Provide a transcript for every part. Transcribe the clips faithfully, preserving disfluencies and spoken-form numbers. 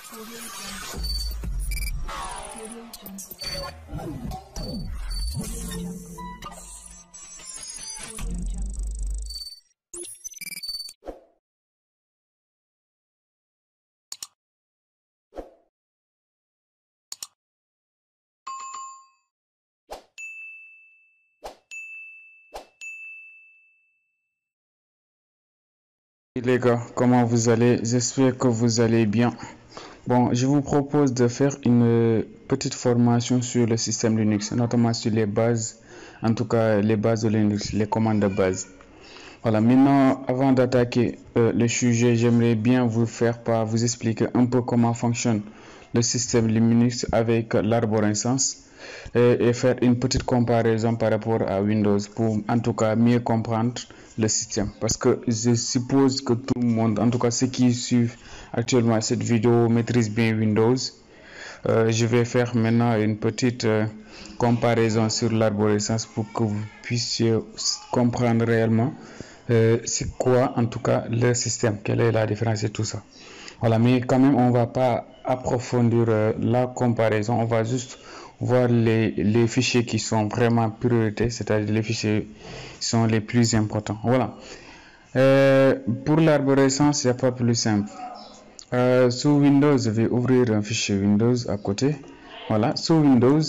Les gars, comment vous allez? J'espère que vous allez bien. Bon, je vous propose de faire une petite formation sur le système Linux, notamment sur les bases, en tout cas les bases de Linux, les commandes de base. Voilà, maintenant, avant d'attaquer euh, le sujet, j'aimerais bien vous faire part, vous expliquer un peu comment fonctionne le système Linux avec l'arborescence et, et faire une petite comparaison par rapport à Windows pour en tout cas mieux comprendre le système. Parce que je suppose que tout le monde, en tout cas ceux qui suivent actuellement cette vidéo, maîtrisent bien Windows. Euh, je vais faire maintenant une petite euh, comparaison sur l'arborescence pour que vous puissiez comprendre réellement euh, c'est quoi en tout cas le système, quelle est la différence et tout ça. Voilà, mais quand même on va pas approfondir euh, la comparaison, on va juste voir les, les fichiers qui sont vraiment priorité, c'est-à-dire les fichiers qui sont les plus importants. Voilà. Euh, pour l'arborescence, il n'y a pas plus simple. Euh, sous Windows, je vais ouvrir un fichier Windows à côté. Voilà, sous Windows,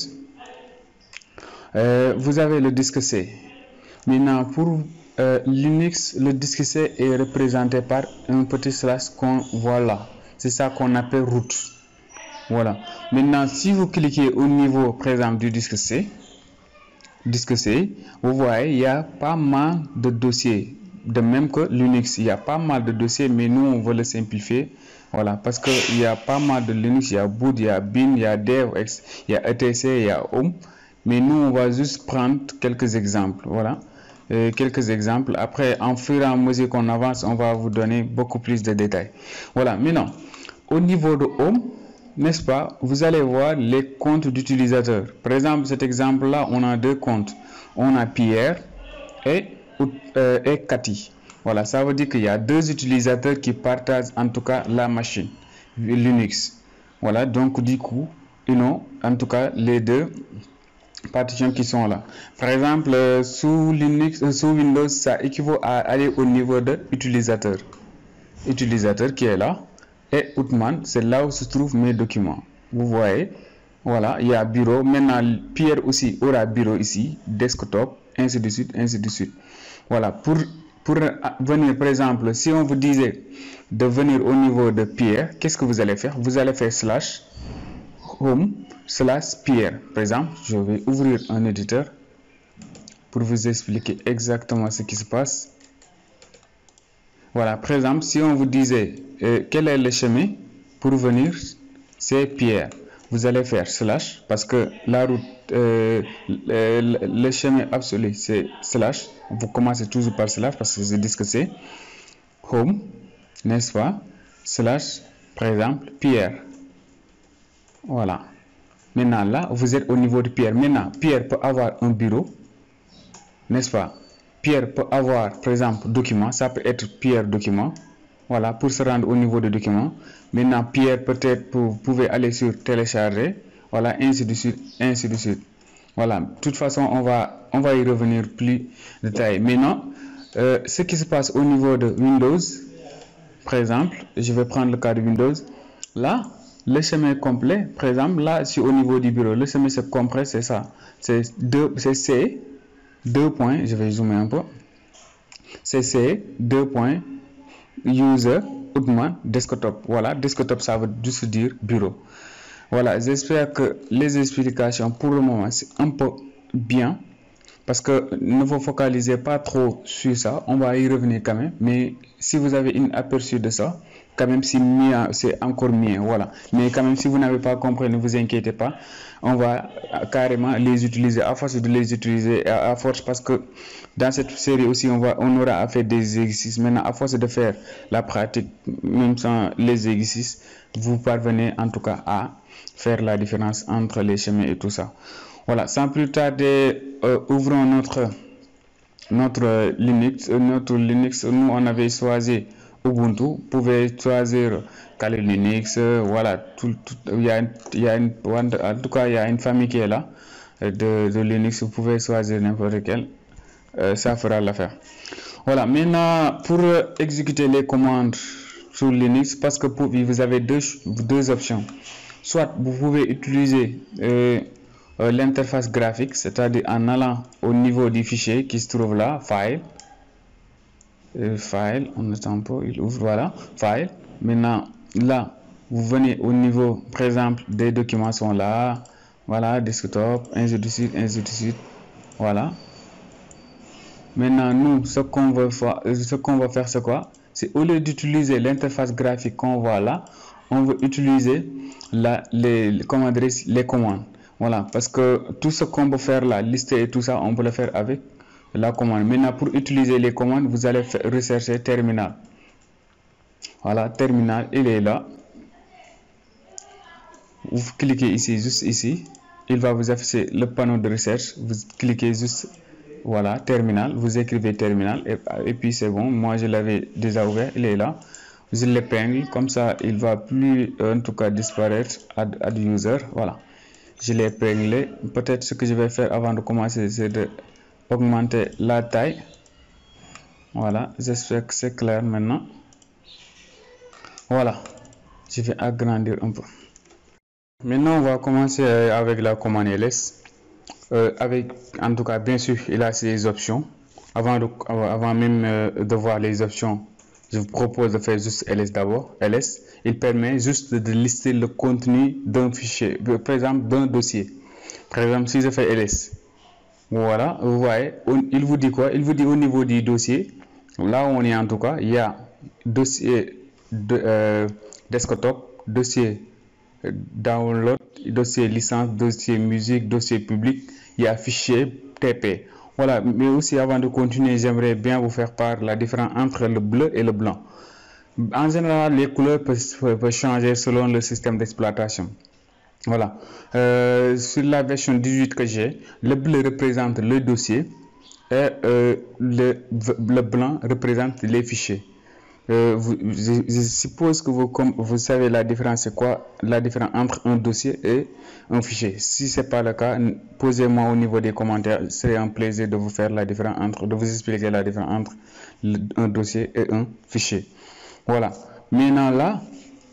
euh, vous avez le disque C. Maintenant, pour euh, Linux, le disque C est représenté par un petit slash qu'on voit là. C'est ça qu'on appelle root. Voilà. Maintenant, si vous cliquez au niveau, par exemple, du disque C, disque C, vous voyez, il y a pas mal de dossiers. De même que Linux, il y a pas mal de dossiers, mais nous, on veut le simplifier. Voilà, parce qu'il y a pas mal de Linux, il y a boot, il y a bin, il y a dev, il y a etc, il y a home. Mais nous, on va juste prendre quelques exemples. Voilà, euh, quelques exemples. Après, en fur et à mesure qu'on avance, on va vous donner beaucoup plus de détails. Voilà, maintenant, au niveau de home, n'est-ce pas, vous allez voir les comptes d'utilisateurs. Par exemple, cet exemple-là, on a deux comptes. On a Pierre et, euh, et Cathy. Voilà, ça veut dire qu'il y a deux utilisateurs qui partagent en tout cas la machine Linux. Voilà, donc du coup, you know, en tout cas, les deux partitions qui sont là. Par exemple, euh, sous Linux, euh, sous Windows, ça équivaut à aller au niveau de utilisateur. Utilisateur qui est là. Et Outman, c'est là où se trouvent mes documents. Vous voyez, voilà, il y a bureau. Maintenant, Pierre aussi aura bureau ici, desktop, ainsi de suite, ainsi de suite. Voilà, pour, pour venir, par exemple, si on vous disait de venir au niveau de Pierre, qu'est-ce que vous allez faire? Vous allez faire slash home slash Pierre. Par exemple, je vais ouvrir un éditeur pour vous expliquer exactement ce qui se passe. Voilà, par exemple, si on vous disait euh, quel est le chemin pour venir, c'est Pierre. Vous allez faire slash parce que la route, euh, le, le chemin absolu, c'est slash. Vous commencez toujours par slash parce que je dis que c'est home, n'est-ce pas? Slash, par exemple, Pierre. Voilà. Maintenant, là, vous êtes au niveau de Pierre. Maintenant, Pierre peut avoir un bureau, n'est-ce pas? Pierre peut avoir, par exemple, document, ça peut être Pierre document. Voilà, pour se rendre au niveau de document. Maintenant, Pierre, peut-être, vous pouvez aller sur télécharger. Voilà, ainsi de suite, ainsi de suite. Voilà, de toute façon, on va, on va y revenir plus détaillé. Maintenant, euh, ce qui se passe au niveau de Windows, par exemple, je vais prendre le cas de Windows. Là, le chemin complet, par exemple, là, si au niveau du bureau, le chemin se compresse, c'est ça. C'est deux, c'est C. Deux points, je vais zoomer un peu. C'est C, deux points, user, Outman, desktop. Voilà, desktop, ça veut juste dire bureau. Voilà, j'espère que les explications pour le moment, c'est un peu bien. Parce que ne vous focalisez pas trop sur ça, on va y revenir quand même. Mais si vous avez une aperçu de ça, quand même c'est mieux, c'est encore mieux, voilà. Mais quand même si vous n'avez pas compris, ne vous inquiétez pas, on va carrément les utiliser à force de les utiliser à, à force parce que dans cette série aussi on va on aura à faire des exercices. Maintenant à force de faire la pratique, même sans les exercices, vous parvenez en tout cas à faire la différence entre les chemins et tout ça. Voilà, sans plus tarder, euh, ouvrons notre notre Linux, notre Linux. Nous on avait choisi Ubuntu, vous pouvez choisir Kali Linux, euh, voilà, tout, tout, il y a, il y a une, en tout cas, il y a une famille qui est là de, de Linux, vous pouvez choisir n'importe quel, euh, ça fera l'affaire. Voilà, maintenant, pour exécuter les commandes sur Linux, parce que pour, vous avez deux, deux options. Soit vous pouvez utiliser euh, euh, l'interface graphique, c'est-à-dire en allant au niveau du fichier qui se trouve là, File, euh, File, on attend un peu, il ouvre, voilà, File. Maintenant, là, vous venez au niveau, par exemple, des documents sont là, voilà, desktop, ainsi de suite, ainsi de suite, voilà. Maintenant, nous, ce qu'on veut faire, ce qu'on va faire, c'est quoi? C'est au lieu d'utiliser l'interface graphique qu'on voit là, on veut utiliser la, les, comment dire, les commandes. Voilà, parce que tout ce qu'on peut faire là, lister et tout ça, on peut le faire avec la commande. Maintenant, pour utiliser les commandes, vous allez faire, rechercher terminal. Voilà, terminal, il est là. Vous cliquez ici, juste ici. Il va vous afficher le panneau de recherche. Vous cliquez juste, voilà, terminal. Vous écrivez terminal et, et puis c'est bon. Moi, je l'avais déjà ouvert, il est là. Je l'épingle, comme ça, il va plus, en tout cas, disparaître. Add, add user, voilà. Je l'ai épinglé. Peut-être ce que je vais faire avant de commencer, c'est de augmenter la taille. Voilà, j'espère que c'est clair maintenant. Voilà, je vais agrandir un peu. Maintenant, on va commencer avec la commande ls. Euh, avec, en tout cas, bien sûr, il a ses options. Avant, de, avant même euh, de voir les options, je vous propose de faire juste ls d'abord. ls, il permet juste de lister le contenu d'un fichier, par exemple d'un dossier. Par exemple, si je fais ls, voilà, vous voyez, il vous dit quoi? Il vous dit au niveau du dossier, là où on est en tout cas, il y a dossier de, euh, desktop, dossier download, dossier licence, dossier musique, dossier public, il y a fichier T P. Voilà, mais aussi avant de continuer, j'aimerais bien vous faire part la différence entre le bleu et le blanc. En général, les couleurs peuvent, peuvent changer selon le système d'exploitation. Voilà, euh, sur la version dix-huit que j'ai, le bleu représente le dossier et euh, le, le blanc représente les fichiers. Euh, vous, je, je suppose que vous, comme vous savez la différence, c'est quoi la différence entre un dossier et un fichier. Si ce n'est pas le cas, posez-moi au niveau des commentaires. C'est un plaisir de vous faire la différence entre, de vous expliquer la différence entre le, un dossier et un fichier. Voilà. Maintenant là,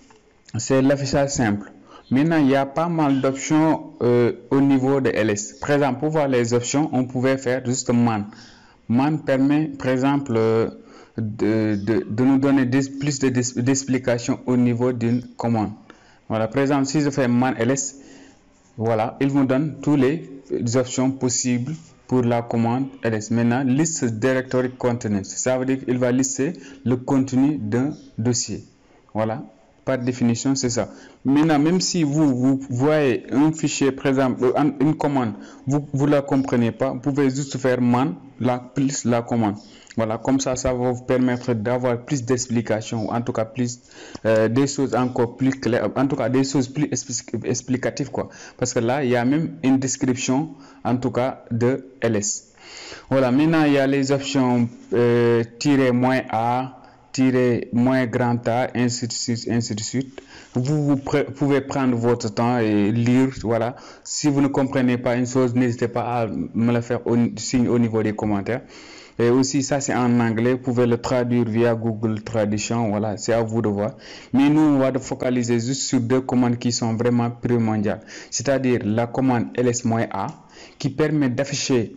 c'est l'affichage simple. Maintenant, il y a pas mal d'options euh, au niveau de ls. Par exemple, pour voir les options, on pouvait faire juste man. Man permet, par exemple, euh, De, de, de nous donner des, plus d'explications de, au niveau d'une commande. Voilà, par exemple, si je fais man ls, voilà, il vous donne toutes les, les options possibles pour la commande ls. Maintenant, list directory content, ça veut dire qu'il va lister le contenu d'un dossier. Voilà, par définition, c'est ça. Maintenant, même si vous, vous voyez un fichier, par exemple, une commande, vous ne la comprenez pas, vous pouvez juste faire man la, plus la commande. Voilà, comme ça, ça va vous permettre d'avoir plus d'explications, en tout cas plus euh, des choses encore plus claires, en tout cas des choses plus explicatives, quoi. Parce que là, il y a même une description, en tout cas, de ls. Voilà, maintenant, il y a les options euh, tirer moins A, tirer moins grand A, ainsi de suite, ainsi de suite. Vous, vous pouvez prendre votre temps et lire, voilà. Si vous ne comprenez pas une chose, n'hésitez pas à me le faire au, signe au niveau des commentaires. Et aussi, ça c'est en anglais, vous pouvez le traduire via Google Traduction, voilà, c'est à vous de voir. Mais nous, on va focaliser juste sur deux commandes qui sont vraiment primordiales. C'est-à-dire la commande ls-a qui permet d'afficher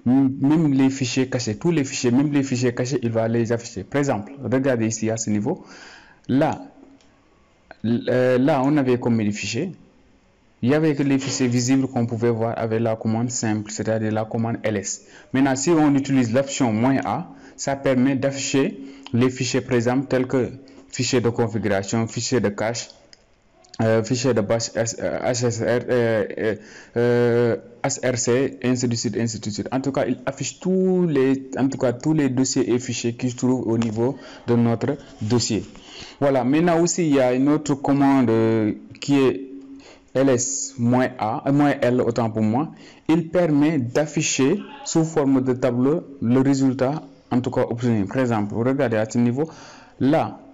même les fichiers cachés, tous les fichiers, même les fichiers cachés, il va les afficher. Par exemple, regardez ici à ce niveau, là, euh, là on avait combien de fichiers? Il y avait que les fichiers visibles qu'on pouvait voir avec la commande simple, c'est-à-dire la commande ls. Maintenant, si on utilise l'option "-a", ça permet d'afficher les fichiers, par exemple, tels que fichiers de configuration, fichiers de cache, euh, fichiers de base H S R, euh, euh, H R C, ainsi de suite, ainsi de suite. En tout cas, il affiche tous les, en tout cas, tous les dossiers et fichiers qui se trouvent au niveau de notre dossier. Voilà. Maintenant aussi, il y a une autre commande euh, qui est ls-a, moins L autant pour moi, il permet d'afficher sous forme de tableau le résultat, en tout cas obtenu. Par exemple, regardez à ce niveau, là,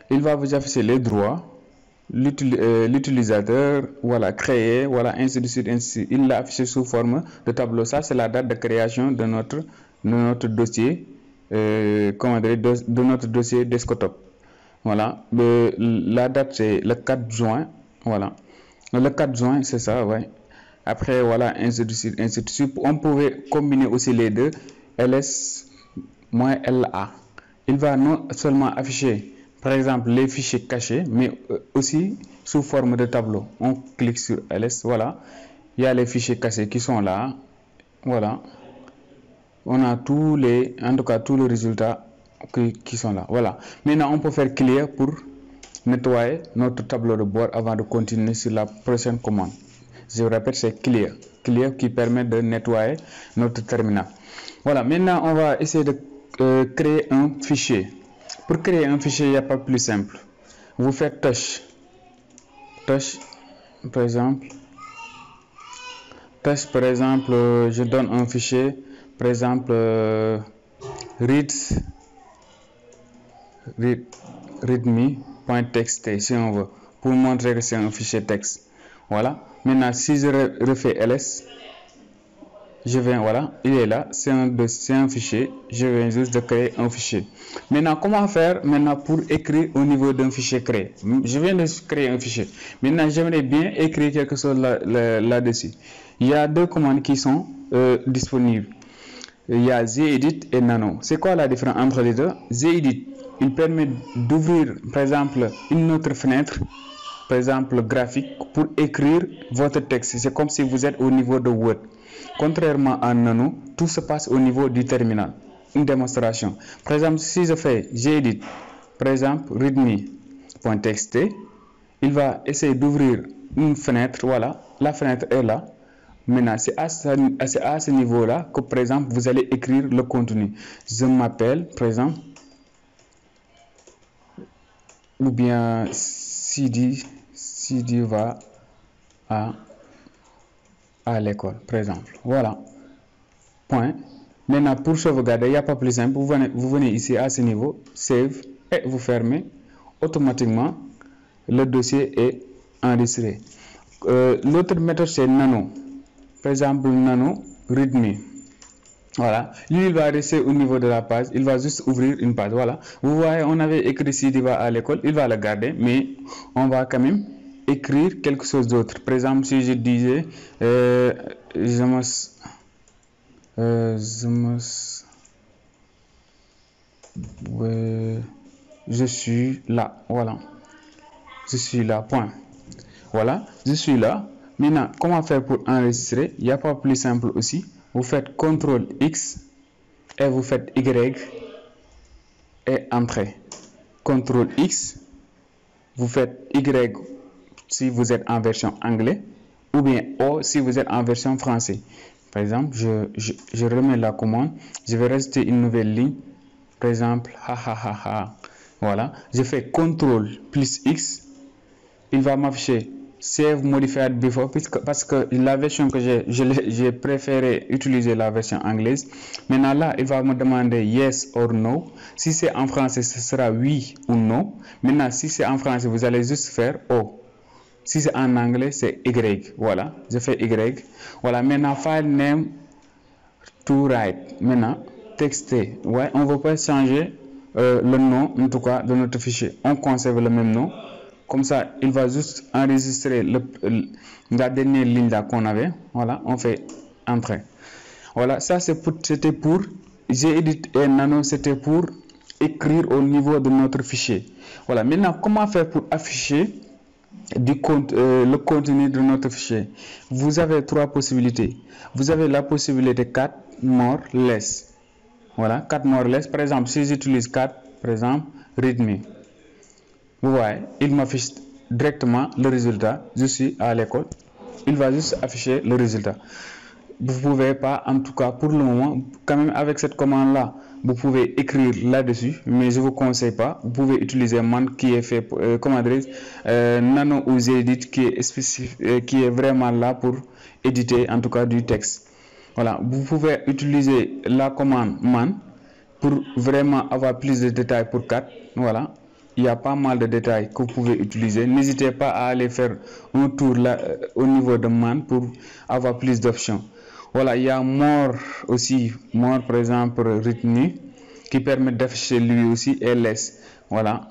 il va vous afficher les droits, l'utilisateur, voilà, créer, voilà, ainsi de suite, ainsi de suite. Il l'a affiché sous forme de tableau. Ça, c'est la date de création de notre, de notre dossier, euh, comment dire, de, de notre dossier desktop. Voilà, le, la date, c'est le quatre juin, voilà. Le quatre juin, c'est ça, ouais. Après, voilà, ainsi de suite, ainsi de suite. On pouvait combiner aussi les deux, L S moins L A. Il va non seulement afficher, par exemple, les fichiers cachés, mais aussi sous forme de tableau. On clique sur L S, voilà. Il y a les fichiers cachés qui sont là, voilà. On a tous les, en tout cas, tous les résultats qui, qui sont là, voilà. Maintenant, on peut faire clear pour nettoyer notre tableau de bord avant de continuer sur la prochaine commande. Je vous répète, c'est clear. Clear qui permet de nettoyer notre terminal. Voilà, maintenant, on va essayer de euh, créer un fichier. Pour créer un fichier, il n'y a pas plus simple. Vous faites touch. Touch, par exemple. Touch, par exemple, euh, je donne un fichier, par exemple, euh, read, read, readme.txt, si on veut, pour montrer que c'est un fichier texte. Voilà. Maintenant, si je refais ls, je viens, voilà, il est là, c'est un, un fichier, je viens juste de créer un fichier. Maintenant, comment faire maintenant pour écrire au niveau d'un fichier créé? Je viens de créer un fichier. Maintenant, j'aimerais bien écrire quelque chose là-dessus. Là, là il y a deux commandes qui sont euh, disponibles. Il y a Zedit et Nano. C'est quoi la différence entre les deux? Zedit, il permet d'ouvrir, par exemple, une autre fenêtre, par exemple graphique, pour écrire votre texte. C'est comme si vous êtes au niveau de Word. Contrairement à Nano, tout se passe au niveau du terminal. Une démonstration. Par exemple, si je fais Gedit, par exemple, readme.txt, il va essayer d'ouvrir une fenêtre. Voilà, la fenêtre est là. Maintenant, c'est à ce, à ce niveau-là que, par exemple, vous allez écrire le contenu. Je m'appelle, par exemple, ou bien Sidi, Sidi va à, à l'école, par exemple. Voilà. Point. Maintenant, pour sauvegarder, il n'y a pas plus simple. Vous venez, vous venez ici à ce niveau, save, et vous fermez. Automatiquement, le dossier est enregistré. Euh, L'autre méthode, c'est Nano. Par exemple, Nano, readme. Voilà. Lui, il va rester au niveau de la page. Il va juste ouvrir une page. Voilà. Vous voyez, on avait écrit Sidi va à l'école. Il va le garder, mais on va quand même écrire quelque chose d'autre. Par exemple, si je disais, euh, je me... Euh, je me... Ouais, je suis là. Voilà. Je suis là. Point. Voilà. Je suis là. Maintenant, comment faire pour enregistrer? Il n'y a pas plus simple aussi. Vous faites contrôle X et vous faites Y et entrée. contrôle X, vous faites Y si vous êtes en version anglais ou bien O si vous êtes en version français. Par exemple, je, je, je remets la commande. Je vais rajouter une nouvelle ligne. Par exemple, ha ha ha ha. Voilà. Je fais contrôle plus X. Il va m'afficher Save Modified Before parce que la version que j'ai, j'ai préféré utiliser la version anglaise. Maintenant là, il va me demander Yes or No. Si c'est en français, ce sera oui ou non. Maintenant, si c'est en français, vous allez juste faire O. Si c'est en anglais, c'est Y. Voilà, je fais Y. Voilà, maintenant, file name to write. Maintenant, texter. Ouais, on ne veut pas changer euh, le nom, en tout cas, de notre fichier. On conserve le même nom. Comme ça, il va juste enregistrer le, le, la dernière ligne là qu'on avait. Voilà, on fait entrer. Voilà, ça c'était pour Gedit et Nano, c'était pour écrire au niveau de notre fichier. Voilà, maintenant, comment faire pour afficher du compte, euh, le contenu de notre fichier? Vous avez trois possibilités. Vous avez la possibilité quatre more less. Voilà, quatre more less. Par exemple, si j'utilise quatre, par exemple, readme. Vous voyez, il m'affiche directement le résultat. Je suis à l'école. Il va juste afficher le résultat. Vous ne pouvez pas, en tout cas pour le moment, quand même avec cette commande-là, vous pouvez écrire là-dessus, mais je ne vous conseille pas. Vous pouvez utiliser Man qui est fait, euh, comment dire, euh, Nano ou Zedit qui est spécifique, euh, qui est vraiment là pour éditer, en tout cas, du texte. Voilà, vous pouvez utiliser la commande Man pour vraiment avoir plus de détails pour quatre. Voilà. il y a pas mal de détails que vous pouvez utiliser. N'hésitez pas à aller faire un tour là euh, au niveau de man pour avoir plus d'options. Voilà, il y a more aussi, more par exemple retenu qui permet d'afficher lui aussi ls. Voilà,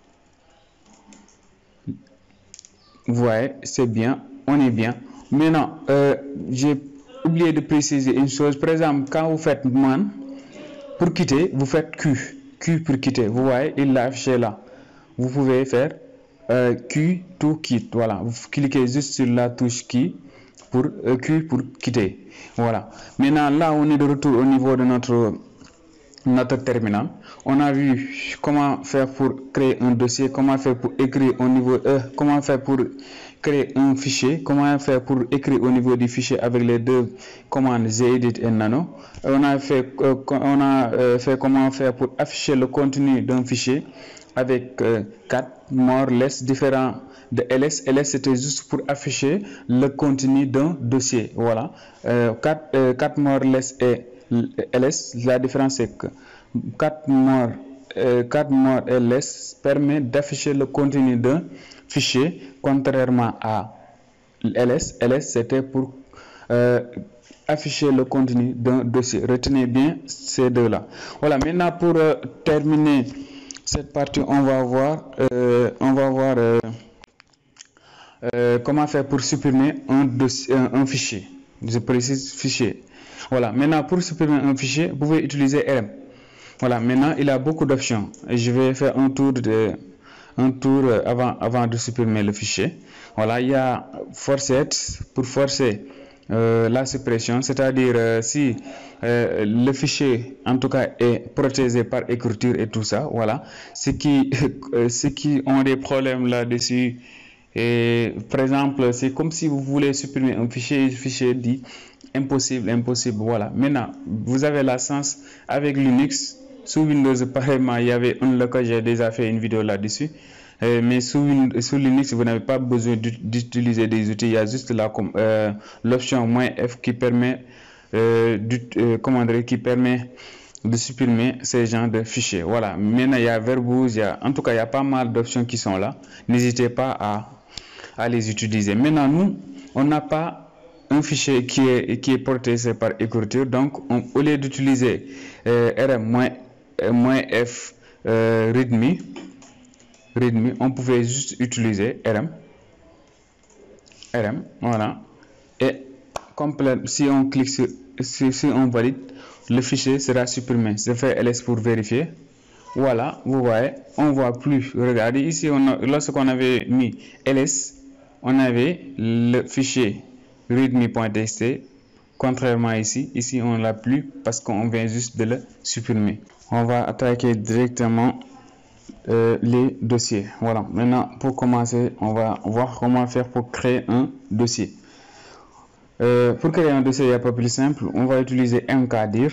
vous voyez, c'est bien, on est bien. Maintenant, euh, j'ai oublié de préciser une chose. Par exemple, quand vous faites man pour quitter, vous faites Q, Q pour quitter. Vous voyez, il l'a affiché là. Vous pouvez faire euh, Q to quit. Voilà, vous cliquez juste sur la touche Q pour euh, Q pour quitter. Voilà. Maintenant, là, on est de retour au niveau de notre notre terminal. On a vu comment faire pour créer un dossier, comment faire pour écrire au niveau, euh, comment faire pour créer un fichier, comment faire pour écrire au niveau du fichier avec les deux commandes gedit et nano. On a fait, euh, on a euh, fait comment faire pour afficher le contenu d'un fichier avec euh, quatre more less différents de ls. ls c'était juste pour afficher le contenu d'un dossier. Voilà, euh, quatre, euh, quatre more less et ls, la différence c'est que quatre more, euh, quatre more ls permet d'afficher le contenu d'un fichier, contrairement à ls. ls c'était pour euh, afficher le contenu d'un dossier. Retenez bien ces deux là. Voilà, maintenant pour euh, terminer cette partie, on va voir euh, on va voir euh, euh, comment faire pour supprimer un dossier, un, un fichier. Je précise fichier. Voilà, maintenant pour supprimer un fichier, vous pouvez utiliser R M. Voilà, maintenant il a beaucoup d'options. Je vais faire un tour de un tour avant avant de supprimer le fichier. Voilà, il y a forset pour forcer euh, la suppression, c'est-à-dire euh, si euh, le fichier en tout cas est protégé par écriture et tout ça. Voilà, ceux qui ceux qui ont des problèmes là-dessus. Et par exemple, c'est comme si vous voulez supprimer un fichier, le fichier dit impossible, impossible. Voilà. Maintenant, vous avez la chance avec Linux. Sous Windows, pareillement, il y avait un local, j'ai déjà fait une vidéo là-dessus. Euh, mais sous, sous Linux, vous n'avez pas besoin d'utiliser des outils. Il y a juste euh, l'option "-f" qui permet, euh, euh, comment dire, qui permet de supprimer ces genres de fichiers. Voilà. Maintenant, il y a Verbose, il y a, en tout cas, il y a pas mal d'options qui sont là. N'hésitez pas à à les utiliser. Maintenant, nous, on n'a pas un fichier qui est, qui est protégé par écriture, donc on, au lieu d'utiliser euh, rm-f euh, readme, readme, on pouvait juste utiliser rm, rm, voilà, et complète, si on clique sur, si, si on valide, le fichier sera supprimé. Je fais ls pour vérifier. Voilà, vous voyez, on voit plus. Regardez ici, on a, lorsqu'on avait mis ls, on avait le fichier readme.txt. Contrairement ici, ici on l'a plus parce qu'on vient juste de le supprimer. On va attaquer directement euh, les dossiers. Voilà. Maintenant, pour commencer, on va voir comment faire pour créer un dossier. Euh, pour créer un dossier, il n'y a pas plus simple. On va utiliser mkdir.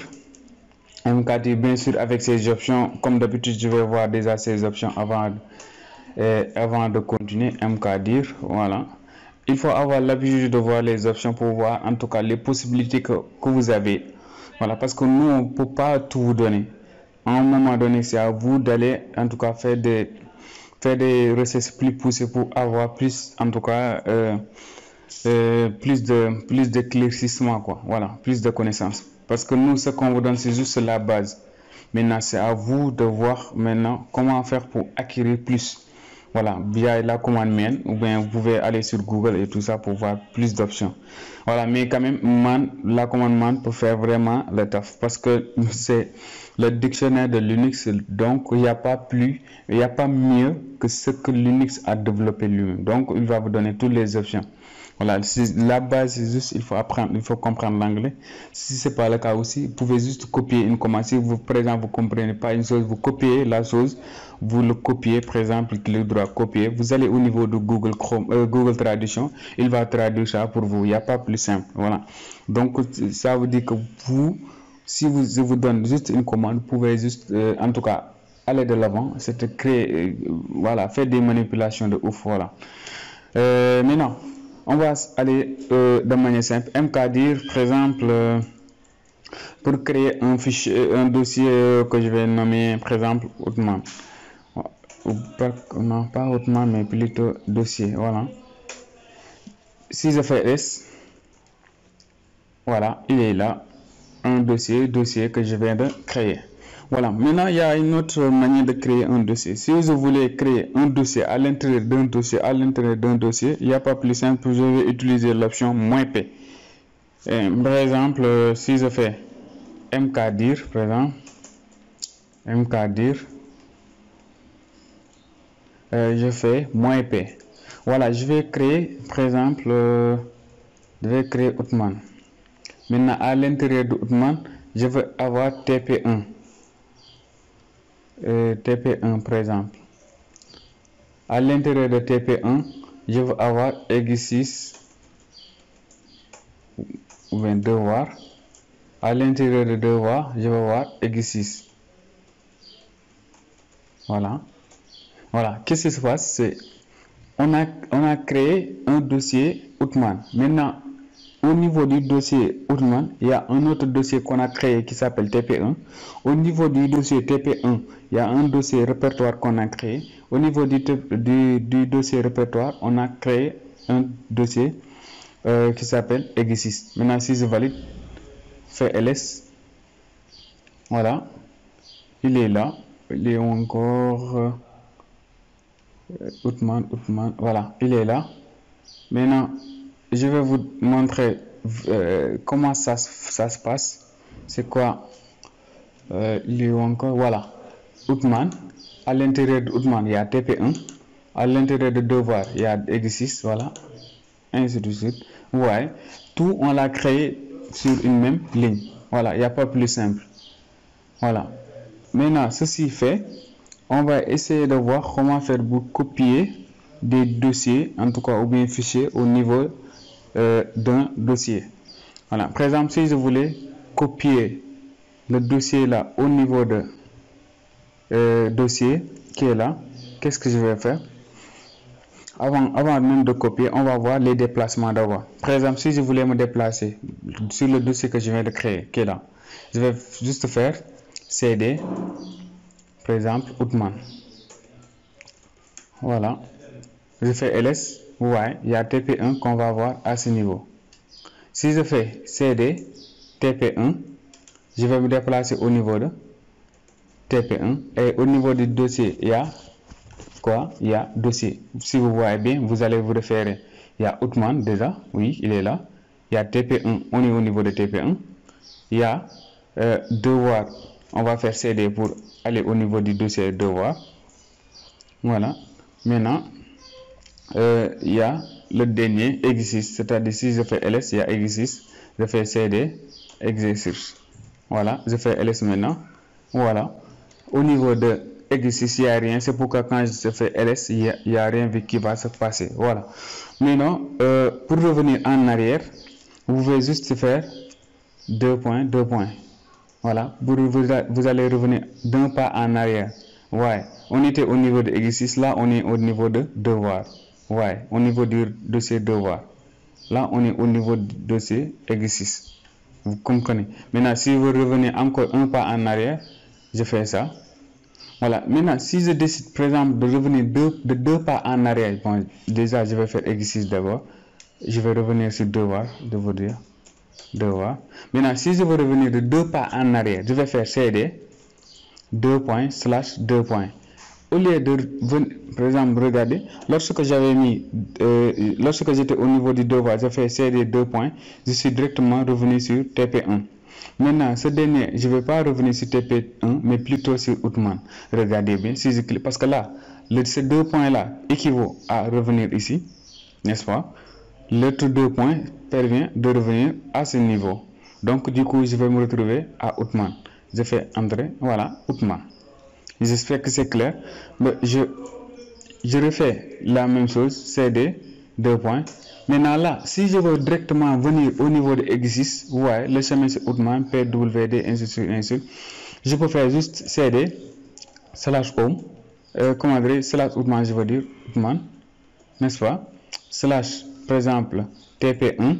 mkdir, bien sûr, avec ces options. Comme d'habitude, je vais voir déjà ces options avant. Et avant de continuer, mkdir, voilà, il faut avoir l'habitude de voir les options pour voir en tout cas les possibilités que, que vous avez. Voilà, parce que nous on ne peut pas tout vous donner. À un moment donné, c'est à vous d'aller en tout cas faire des faire des recherches plus poussées pour avoir plus, en tout cas euh, euh, plus de plus d'éclaircissement, quoi. Voilà, plus de connaissances. Parce que nous, ce qu'on vous donne, c'est juste la base. Maintenant, c'est à vous de voir maintenant comment faire pour acquérir plus. Voilà, via la commande man, ou bien vous pouvez aller sur Google et tout ça pour voir plus d'options. Voilà, mais quand même, man, la commande man peut faire vraiment le taf parce que c'est le dictionnaire de Linux, donc il n'y a pas plus, il n'y a pas mieux que ce que Linux a développé lui-même. Donc, il va vous donner toutes les options. Voilà, la base, c'est juste, il faut apprendre, il faut comprendre l'anglais. Si ce n'est pas le cas aussi, vous pouvez juste copier une commande. Si vous, par exemple, vous ne comprenez pas une chose, vous copiez la chose, vous le copiez, par exemple, clic droit, copier. Vous allez au niveau de Google Chrome, euh, Google Traduction, il va traduire ça pour vous. Il n'y a pas plus simple. Voilà. Donc, ça veut dire que vous, si vous, je vous donne juste une commande, vous pouvez juste, euh, en tout cas, aller de l'avant, c'est de créer, euh, voilà, faire des manipulations de ouf. Voilà. Euh, maintenant, on va aller euh, de manière simple. mkdir, par exemple, euh, pour créer un fichier, un dossier euh, que je vais nommer, par exemple, autrement. ou pas, non pas Outman, mais plutôt dossier. Voilà. Si je fais S, voilà, il est là, un dossier, dossier que je viens de créer. Voilà, maintenant il y a une autre manière de créer un dossier. Si je voulais créer un dossier à l'intérieur d'un dossier, à l'intérieur d'un dossier, il n'y a pas plus simple, je vais utiliser l'option moins P. Et, par exemple, si je fais mkdir, par exemple, mkdir, euh, je fais moins P. Voilà, je vais créer, par exemple, euh, je vais créer Outman. Maintenant, à l'intérieur de Outman, je vais avoir T P un. Euh, T P un, par exemple. À l'intérieur de T P un, je vais avoir exis ou bien devoir. À l'intérieur de devoir, je vais avoir exis. Voilà. Voilà. Qu'est-ce qui se passe? C'est on a, on a créé un dossier Outman. Maintenant, au niveau du dossier Outman, il y a un autre dossier qu'on a créé qui s'appelle T P un. Au niveau du dossier T P un, il y a un dossier répertoire qu'on a créé. Au niveau du, du, du dossier répertoire, on a créé un dossier euh, qui s'appelle exis. Maintenant, si je valide, fais L S. Voilà. Il est là. Il est encore euh, Outman, Outman. Voilà, il est là. Maintenant, je vais vous montrer euh, comment ça, ça se passe. C'est quoi euh, il est encore, voilà, Outman. À l'intérieur de Outman, il y a T P un. À l'intérieur de devoir, il y a exis, voilà, ainsi de suite. Ouais, tout on l'a créé sur une même ligne. Voilà, il n'y a pas plus simple. Voilà. Maintenant, ceci fait, on va essayer de voir comment faire pour copier des dossiers, en tout cas, ou bien fichiers au niveau euh, d'un dossier. Voilà. Par exemple, si je voulais copier le dossier là au niveau de euh, dossier qui est là, qu'est-ce que je vais faire? Avant, avant même de copier, on va voir les déplacements d'abord. Par exemple, si je voulais me déplacer sur le dossier que je viens de créer, qui est là, je vais juste faire C D, par exemple, Outman. Voilà. Je fais L S, ouais, il y a T P un qu'on va voir à ce niveau. Si je fais C D, T P un, je vais me déplacer au niveau de T P un. Et au niveau du dossier, il y a quoi? Il y a dossier. Si vous voyez bien, vous allez vous référer. Il y a Outman déjà, oui, il est là. Il y a T P un, on est au niveau de T P un. Il y a euh, devoir, on va faire C D pour aller au niveau du dossier devoir. Voilà. Maintenant, euh, il y a le dernier exis, c'est-à-dire si je fais L S, il y a exis, je fais C D, exercice. Voilà, je fais L S maintenant. Voilà. Au niveau de exercice, il n'y a rien. C'est pourquoi quand je fais L S, il n'y a, a rien qui va se passer. Voilà. Maintenant, euh, pour revenir en arrière, vous pouvez juste faire deux points, deux points. Voilà. Vous, vous, vous allez revenir d'un pas en arrière. Ouais. On était au niveau de exercice, là, on est au niveau de devoir. Ouais. Au niveau du dossier devoir. Là, on est au niveau du dossier exercice. Vous comprenez? Maintenant, si vous revenez encore un pas en arrière, je fais ça. Voilà. Maintenant, si je décide, par exemple, de revenir deux, de deux pas en arrière, bon, déjà, je vais faire exercice d'abord. Je vais revenir sur devoir, de vous dire. Devoir. Maintenant, si je veux revenir de deux pas en arrière, je vais faire C D, deux points, slash, deux points. Au lieu de, par exemple, regardez, lorsque j'avais mis, euh, lorsque j'étais au niveau du devoir, j'ai fait C D deux points, je suis directement revenu sur T P un. Maintenant, ce dernier, je ne vais pas revenir sur T P un, mais plutôt sur Outman. Regardez bien, si je clique, parce que là, le, ces deux points-là équivaut à revenir ici, n'est-ce pas? L'autre deux points permet de revenir à ce niveau. Donc, du coup, je vais me retrouver à Outman. Je fais entrer, voilà, Outman. J'espère que c'est clair. Mais je, je refais la même chose, C D, deux points. Maintenant là, si je veux directement venir au niveau de exercice, vous voyez, le chemin c'est Outman, P W D, ainsi de suite, ainsi de suite. Je peux faire juste C D, slash home, euh, comment dire, slash Outman, je veux dire, Outman, n'est-ce pas? Slash, par exemple, T P un,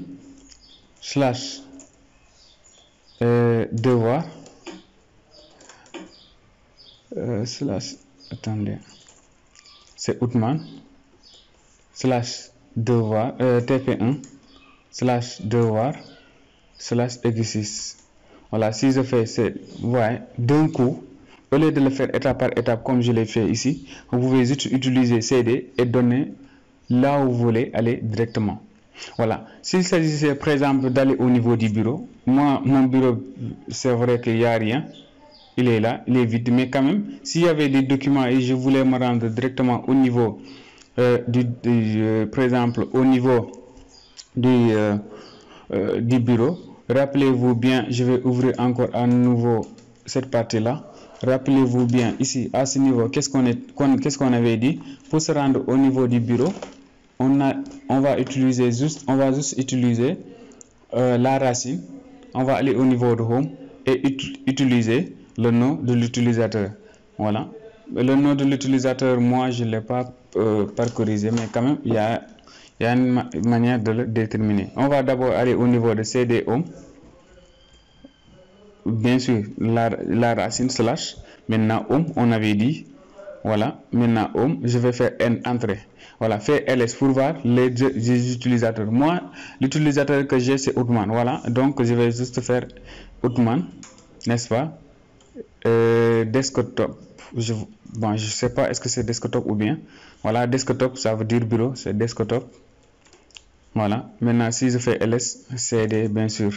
slash, euh, devoir, euh, slash, attendez. c'est outman slash devoir euh, T P un slash devoir slash exercice. Voilà, si je fais, c'est, vous voyez, d'un coup, au lieu de le faire étape par étape comme je l'ai fait ici, vous pouvez juste utiliser C D et donner là où vous voulez aller directement. Voilà, s'il s'agissait par exemple d'aller au niveau du bureau, moi, mon bureau, c'est vrai qu'il n'y a rien, il est là, il est vide, mais quand même, s'il y avait des documents et je voulais me rendre directement au niveau, euh, du, du euh, par exemple, au niveau du, euh, euh, du bureau, rappelez-vous bien, je vais ouvrir encore à nouveau cette partie-là. Rappelez-vous bien ici, à ce niveau, qu'est-ce qu'on est, qu'est-ce qu'on avait dit? Pour se rendre au niveau du bureau, on, a, on va utiliser juste, on va juste utiliser euh, la racine. On va aller au niveau de Home et ut utiliser le nom de l'utilisateur. Voilà. Le nom de l'utilisateur, moi, je ne l'ai pas euh, parcourisé, mais quand même, il y a, il y a une ma manière de le déterminer. On va d'abord aller au niveau de C D Home. Bien sûr, la, la racine slash. Maintenant, Home, on avait dit. Voilà. Maintenant, Home, je vais faire N entrée. Voilà. Faire L S pour voir les, les utilisateurs. Moi, l'utilisateur que j'ai, c'est Outman. Voilà. Donc, je vais juste faire Outman. N'est-ce pas? Euh, desktop. Je, bon, je sais pas, est-ce que c'est desktop ou bien. Voilà. Desktop, ça veut dire bureau. C'est desktop. Voilà. Maintenant, si je fais L S, C D, bien sûr.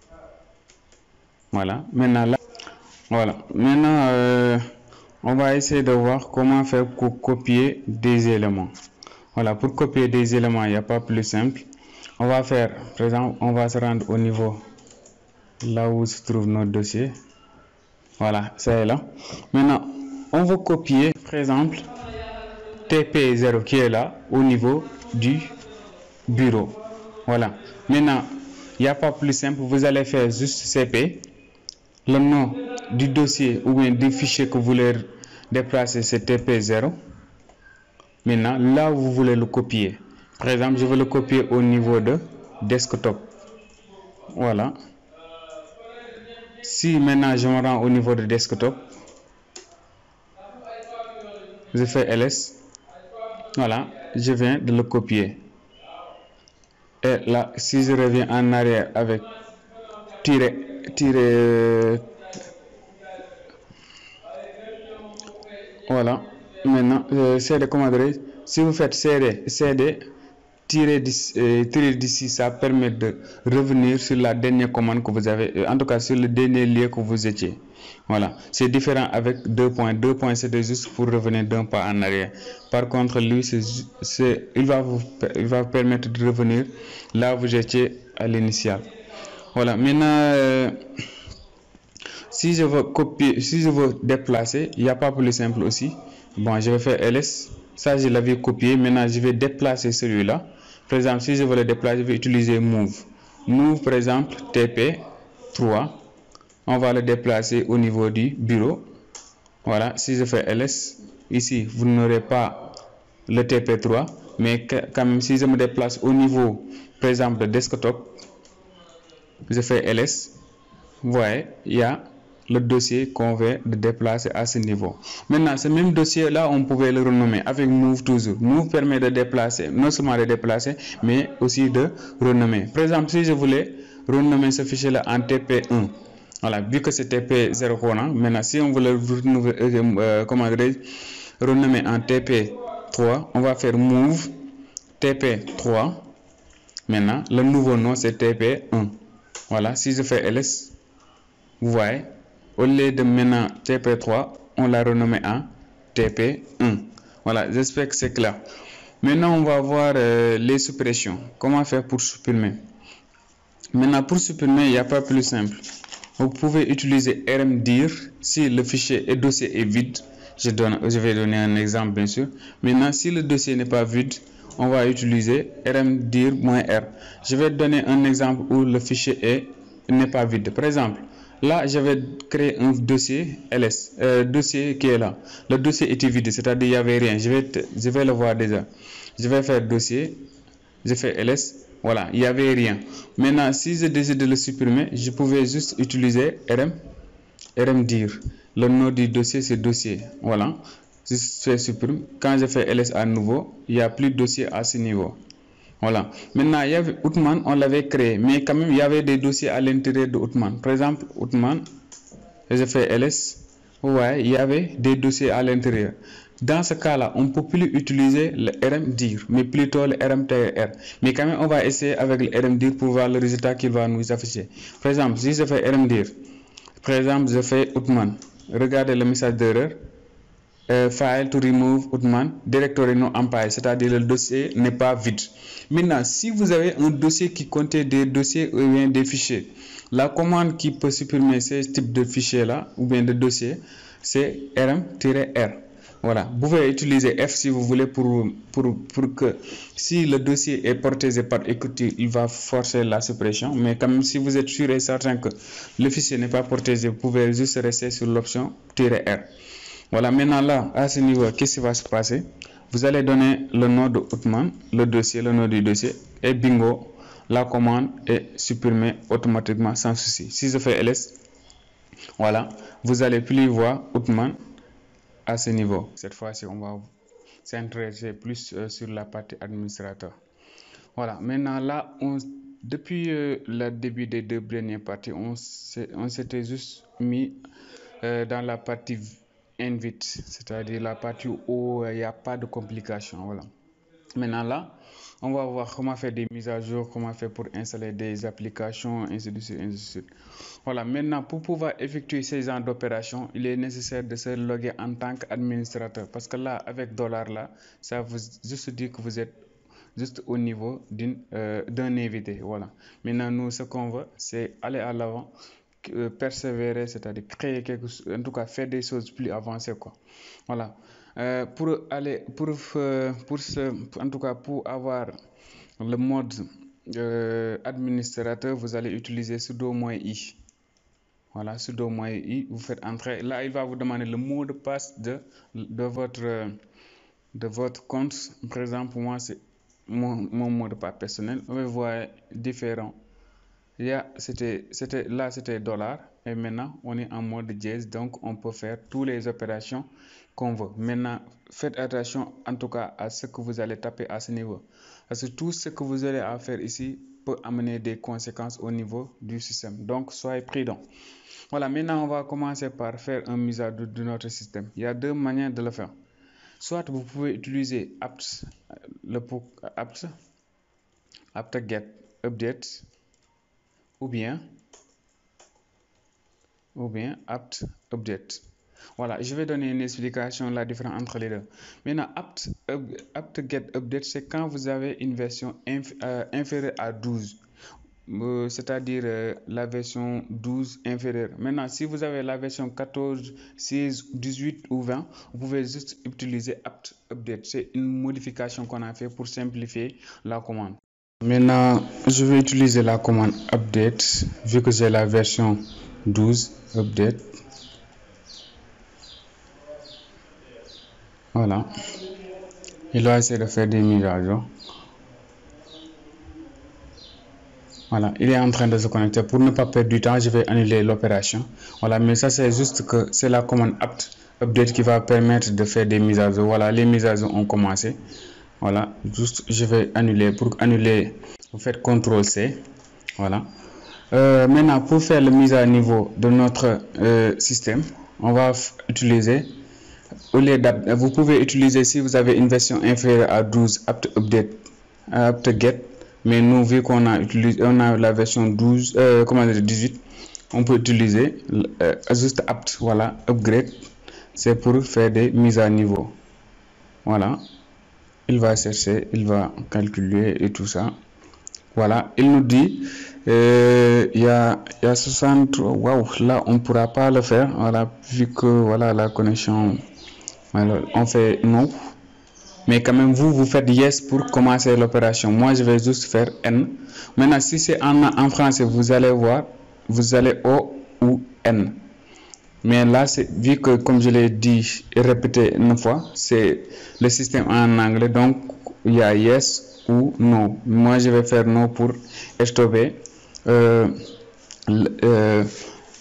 Voilà. Maintenant, là, voilà. Maintenant, euh, on va essayer de voir comment faire pour copier des éléments. Voilà. Pour copier des éléments, il n'y a pas plus simple. On va faire, par exemple, on va se rendre au niveau là où se trouve notre dossier. Voilà. C'est là. Maintenant, on va copier, par exemple, T P zéro qui est là au niveau du bureau. Voilà. Maintenant, il n'y a pas plus simple. Vous allez faire juste C P. Le nom du dossier ou bien du fichier que vous voulez déplacer, c'est T P zéro. Maintenant, là où vous voulez le copier. Par exemple, je vais le copier au niveau de desktop. Voilà. Si maintenant je me rends au niveau de desktop, je fais L S. Voilà, je viens de le copier. Et là, si je reviens en arrière avec tirer, tirer, voilà. Maintenant, euh, C D, comment dire, si vous faites C D, C D, tirer d'ici, euh, tirer d'ici, ça permet de revenir sur la dernière commande que vous avez, euh, en tout cas sur le dernier lieu que vous étiez. Voilà, c'est différent avec deux points. Deux points, c'était juste pour revenir d'un pas en arrière. Par contre, lui, c'est, il va vous, il va vous permettre de revenir là où vous étiez à l'initial. Voilà, maintenant, euh, si je veux copier, si je veux déplacer, il n'y a pas plus simple aussi. Bon, je vais faire L S. Ça, je l'avais copié. Maintenant, je vais déplacer celui-là. Par exemple, si je veux le déplacer, je vais utiliser Move. Move, par exemple, T P trois. On va le déplacer au niveau du bureau. Voilà. Si je fais L S, ici, vous n'aurez pas le T P trois. Mais quand même, si je me déplace au niveau, par exemple, de desktop, je fais L S. Vous voyez, il y a le dossier qu'on veut de déplacer à ce niveau. Maintenant, ce même dossier là, on pouvait le renommer avec Move toujours. Move permet de déplacer, non seulement de déplacer, mais aussi de renommer. Par exemple, si je voulais renommer ce fichier là en T P un, voilà, vu que c'est T P zéro, maintenant si on voulait euh, comment dire, renommer en T P trois, on va faire Move T P trois. Maintenant, le nouveau nom c'est T P un. Voilà, si je fais L S, vous voyez, au lieu de maintenant T P trois, on l'a renommé en T P un. Voilà, j'espère que c'est clair. Maintenant, on va voir euh, les suppressions. Comment faire pour supprimer? Maintenant, pour supprimer, il n'y a pas plus simple. Vous pouvez utiliser rmdir si le fichier et dossier est vide. Je, donne, je vais donner un exemple, bien sûr. Maintenant, si le dossier n'est pas vide, on va utiliser rmdir-r. Je vais donner un exemple où le fichier n'est pas vide. Par exemple, là, je vais créer un dossier L S, euh, dossier qui est là. Le dossier était vide, c'est-à-dire il n'y avait rien. Je vais, te, je vais le voir déjà. Je vais faire dossier, je fais L S, voilà, il n'y avait rien. Maintenant, si je décide de le supprimer, je pouvais juste utiliser rm, rmdir. Le nom du dossier, c'est dossier, voilà. je fais supprime. Quand je fais ls à nouveau, il n'y a plus de dossier à ce niveau. Voilà. Maintenant, il y avait Outman, on l'avait créé, mais quand même, il y avait des dossiers à l'intérieur de Outman. Par exemple, Outman, je fais ls, vous voyez, il y avait des dossiers à l'intérieur. Dans ce cas-là, on ne peut plus utiliser le rmdir, mais plutôt le rmtr. Mais quand même, on va essayer avec le rmdir pour voir le résultat qu'il va nous afficher. Par exemple, si je fais rmdir, par exemple, je fais Outman, regardez le message d'erreur. Euh, file to remove Outman, directory non empty, c'est-à-dire le dossier n'est pas vide. Maintenant, si vous avez un dossier qui contient des dossiers ou bien des fichiers, la commande qui peut supprimer ce type de fichiers-là ou bien de dossiers, c'est rm-r. Voilà, vous pouvez utiliser F si vous voulez pour, pour, pour que si le dossier est protégé par equity, il va forcer la suppression. Mais quand même, si vous êtes sûr et certain que le fichier n'est pas protégé, vous pouvez juste rester sur l'option -r. Voilà, maintenant là, à ce niveau, qu'est-ce qui va se passer? Vous allez donner le nom de Outman, le dossier, le nom du dossier, et bingo, la commande est supprimée automatiquement sans souci. Si je fais ls, voilà, vous allez plus voir Outman à ce niveau. Cette fois-ci, on va s'intéresser plus euh, sur la partie administrateur. Voilà, maintenant là, on, depuis euh, le début des deux dernières parties, on s'était juste mis euh, dans la partie invite, c'est-à-dire la partie où il n'y a pas de complications. Voilà. Maintenant là, on va voir comment faire des mises à jour, comment faire pour installer des applications, ainsi de suite, ainsi de suite. Voilà. Maintenant, pour pouvoir effectuer ces genres d'opérations, il est nécessaire de se loguer en tant qu'administrateur, parce que là, avec dollar là, ça vous juste dire que vous êtes juste au niveau d'un euh, d'un invité. Voilà. Maintenant, nous, ce qu'on veut, c'est aller à l'avant. Euh, persévérer, c'est-à-dire créer quelque chose, en tout cas faire des choses plus avancées, quoi. Voilà. Euh, pour aller, pour, euh, pour ce, en tout cas pour avoir le mode euh, administrateur, vous allez utiliser sudo moins i. Voilà, sudo moins i, vous faites entrer. Là, il va vous demander le mot de passe de, de votre de votre compte. Par exemple, moi, c'est mon, mon mot de passe personnel. Vous voyez différents. Yeah, c'était, c'était, là, c'était dollar et maintenant, on est en mode dièse, donc on peut faire toutes les opérations qu'on veut. Maintenant, faites attention en tout cas à ce que vous allez taper à ce niveau. Parce que tout ce que vous allez à faire ici peut amener des conséquences au niveau du système. Donc, soyez prudents. Voilà, maintenant, on va commencer par faire une mise à jour de notre système. Il y a deux manières de le faire. Soit vous pouvez utiliser apt, le apt, apt-get update, ou bien ou bien apt update. Voilà, je vais donner une explication la différence entre les deux. Maintenant, apt, apt get update, c'est quand vous avez une version inf, euh, inférieure à douze, euh, c'est-à-dire euh, la version douze inférieure. Maintenant, si vous avez la version quatorze, seize, dix-huit ou vingt, vous pouvez juste utiliser apt update. C'est une modification qu'on a fait pour simplifier la commande. Maintenant, je vais utiliser la commande update vu que j'ai la version douze update. Voilà. Il va essayer de faire des mises à jour. Voilà, il est en train de se connecter. Pour ne pas perdre du temps, je vais annuler l'opération. Voilà, mais ça c'est juste que c'est la commande apt update qui va permettre de faire des mises à jour. Voilà, les mises à jour ont commencé. Voilà, juste je vais annuler. Pour annuler, vous faites contrôle C. Voilà. Euh, maintenant, pour faire la mise à niveau de notre euh, système, on va utiliser, au lieu vous pouvez utiliser, si vous avez une version inférieure à douze, apt update, apt get, mais nous, vu qu'on a utilisé, on a la version douze, euh, comment dire, dix-huit, on peut utiliser euh, juste apt, voilà, upgrade, c'est pour faire des mises à niveau. Voilà. Il va chercher, il va calculer et tout ça. Voilà, il nous dit il euh, y, a, y a soixante, waouh, là on ne pourra pas le faire, voilà, vu que voilà la connexion, alors on fait non, mais quand même vous, vous faites yes pour commencer l'opération. Moi je vais juste faire N. Maintenant, si c'est en, en français, vous allez voir, vous allez O ou N. Mais là, c'est vu que, comme je l'ai dit et répété une fois, c'est le système en anglais, donc il y a yes ou no. Moi, je vais faire no pour stopper euh, euh,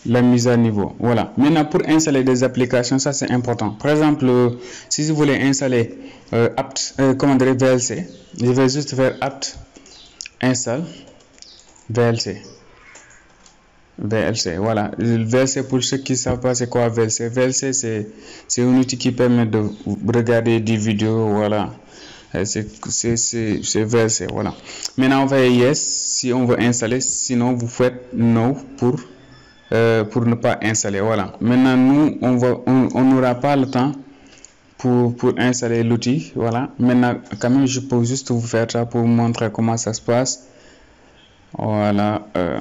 la mise à niveau. Voilà. Maintenant, pour installer des applications, ça c'est important. Par exemple, euh, si vous voulez installer euh, apt, euh, comment dire, V L C, je vais juste faire apt install V L C. V L C, voilà. V L C, pour ceux qui ne savent pas c'est quoi V L C, V L C c'est un outil qui permet de regarder des vidéos, voilà. C'est V L C, voilà. Maintenant on va yes si on veut installer, sinon vous faites no pour euh, pour ne pas installer, voilà. Maintenant nous on va on n'aura pas le temps pour pour installer l'outil, voilà. Maintenant quand même je peux juste vous faire ça pour vous montrer comment ça se passe, voilà. euh,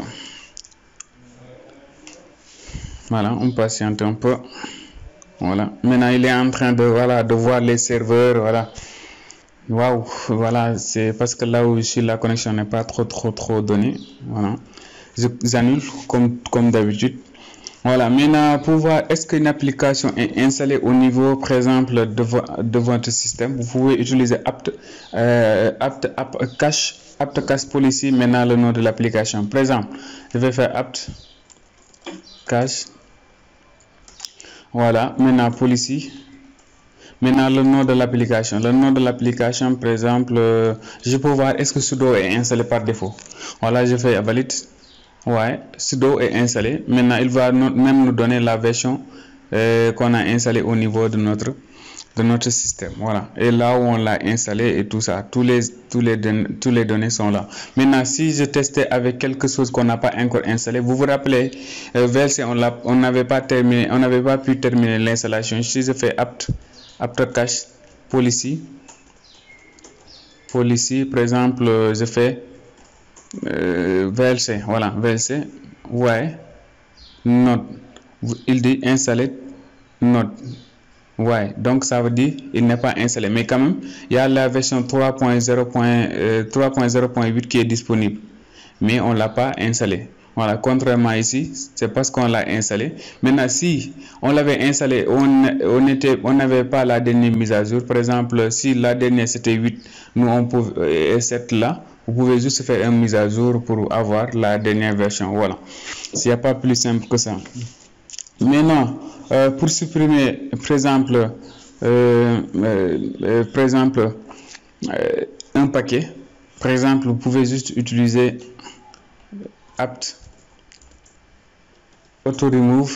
Voilà, on patiente un peu. Voilà. Maintenant, il est en train de, voilà, de voir les serveurs. Voilà. Waouh. Voilà. C'est parce que là où je suis, la connexion n'est pas trop, trop, trop donnée. Voilà. J'annule comme, comme d'habitude. Voilà. Maintenant, pour voir est-ce qu'une application est installée au niveau, par exemple, de, vo de votre système, vous pouvez utiliser apt, euh, apt, apt cache, apt cache policy. Maintenant, le nom de l'application. Par exemple, je vais faire apt cache. Voilà, maintenant policy. Maintenant le nom de l'application. Le nom de l'application, par exemple, euh, je peux voir est-ce que sudo est installé par défaut. Voilà, je fais valide. Ouais, sudo est installé. Maintenant, il va no même nous donner la version euh, qu'on a installée au niveau de notre de notre système. Voilà, et là où on l'a installé et tout ça, tous les tous les tous les données sont là. Maintenant, si je testais avec quelque chose qu'on n'a pas encore installé, vous vous rappelez, euh, V L C, on l'a on n'avait pas terminé, on n'avait pas pu terminer l'installation. Si je fais apt apt cache policy policy, par exemple, je fais euh, V L C, voilà, V L C, ouais, node, il dit installer node. Ouais, donc ça veut dire il n'est pas installé, mais quand même il y a la version trois point zéro point huit qui est disponible, mais on l'a pas installé. Voilà, contrairement ici, c'est parce qu'on l'a installé. Maintenant, si on l'avait installé, on on était on n'avait pas la dernière mise à jour. Par exemple, si la dernière c'était huit, nous on pouvait et sept là, vous pouvez juste faire une mise à jour pour avoir la dernière version. Voilà, s'il n'y a pas plus simple que ça. Maintenant, euh, pour supprimer, par exemple, euh, euh, par exemple, euh, un paquet, par exemple, vous pouvez juste utiliser apt auto remove,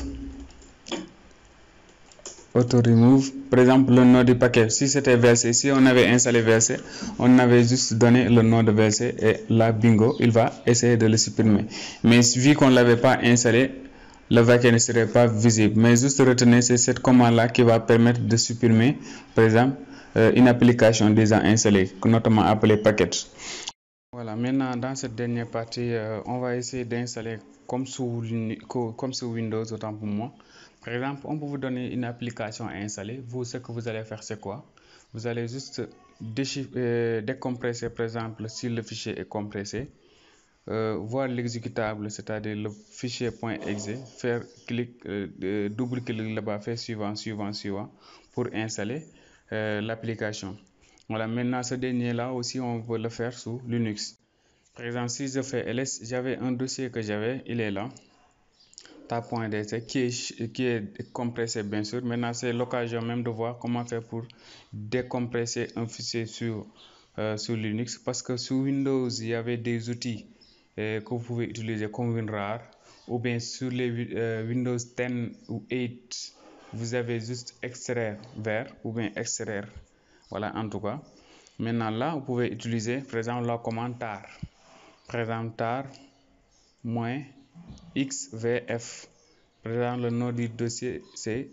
auto remove, par exemple, le nom du paquet. Si c'était V L C, si on avait installé V L C, on avait juste donné le nom de V L C et là, bingo, il va essayer de le supprimer. Mais vu qu'on ne l'avait pas installé, le paquet ne serait pas visible, mais juste retenez, c'est cette commande là qui va permettre de supprimer, par exemple, euh, une application déjà installée, notamment appelée package. Voilà, maintenant dans cette dernière partie, euh, on va essayer d'installer comme sous comme sous Windows, autant pour moi. Par exemple, on peut vous donner une application à installer. Vous, ce que vous allez faire, c'est quoi? Vous allez juste euh, décompresser, par exemple, si le fichier est compressé. Euh, voir l'exécutable, c'est-à-dire le fichier .exe, faire clic, euh, double clic là-bas, faire suivant, suivant, suivant pour installer euh, l'application. Voilà, maintenant ce dernier-là aussi, on peut le faire sous Linux. Par exemple, si je fais ls, j'avais un dossier que j'avais, il est là, tab.exe, qui est, qui est compressé bien sûr. Maintenant, c'est l'occasion même de voir comment faire pour décompresser un fichier sur, euh, sur Linux, parce que sous Windows, il y avait des outils que vous pouvez utiliser comme WinRAR, ou bien sur les euh, Windows dix ou huit, vous avez juste extraire vers ou bien extraire. Voilà, en tout cas. Maintenant là, vous pouvez utiliser par exemple la commande tar. Par exemple tar moins xvf. Par exemple, le nom du dossier c'est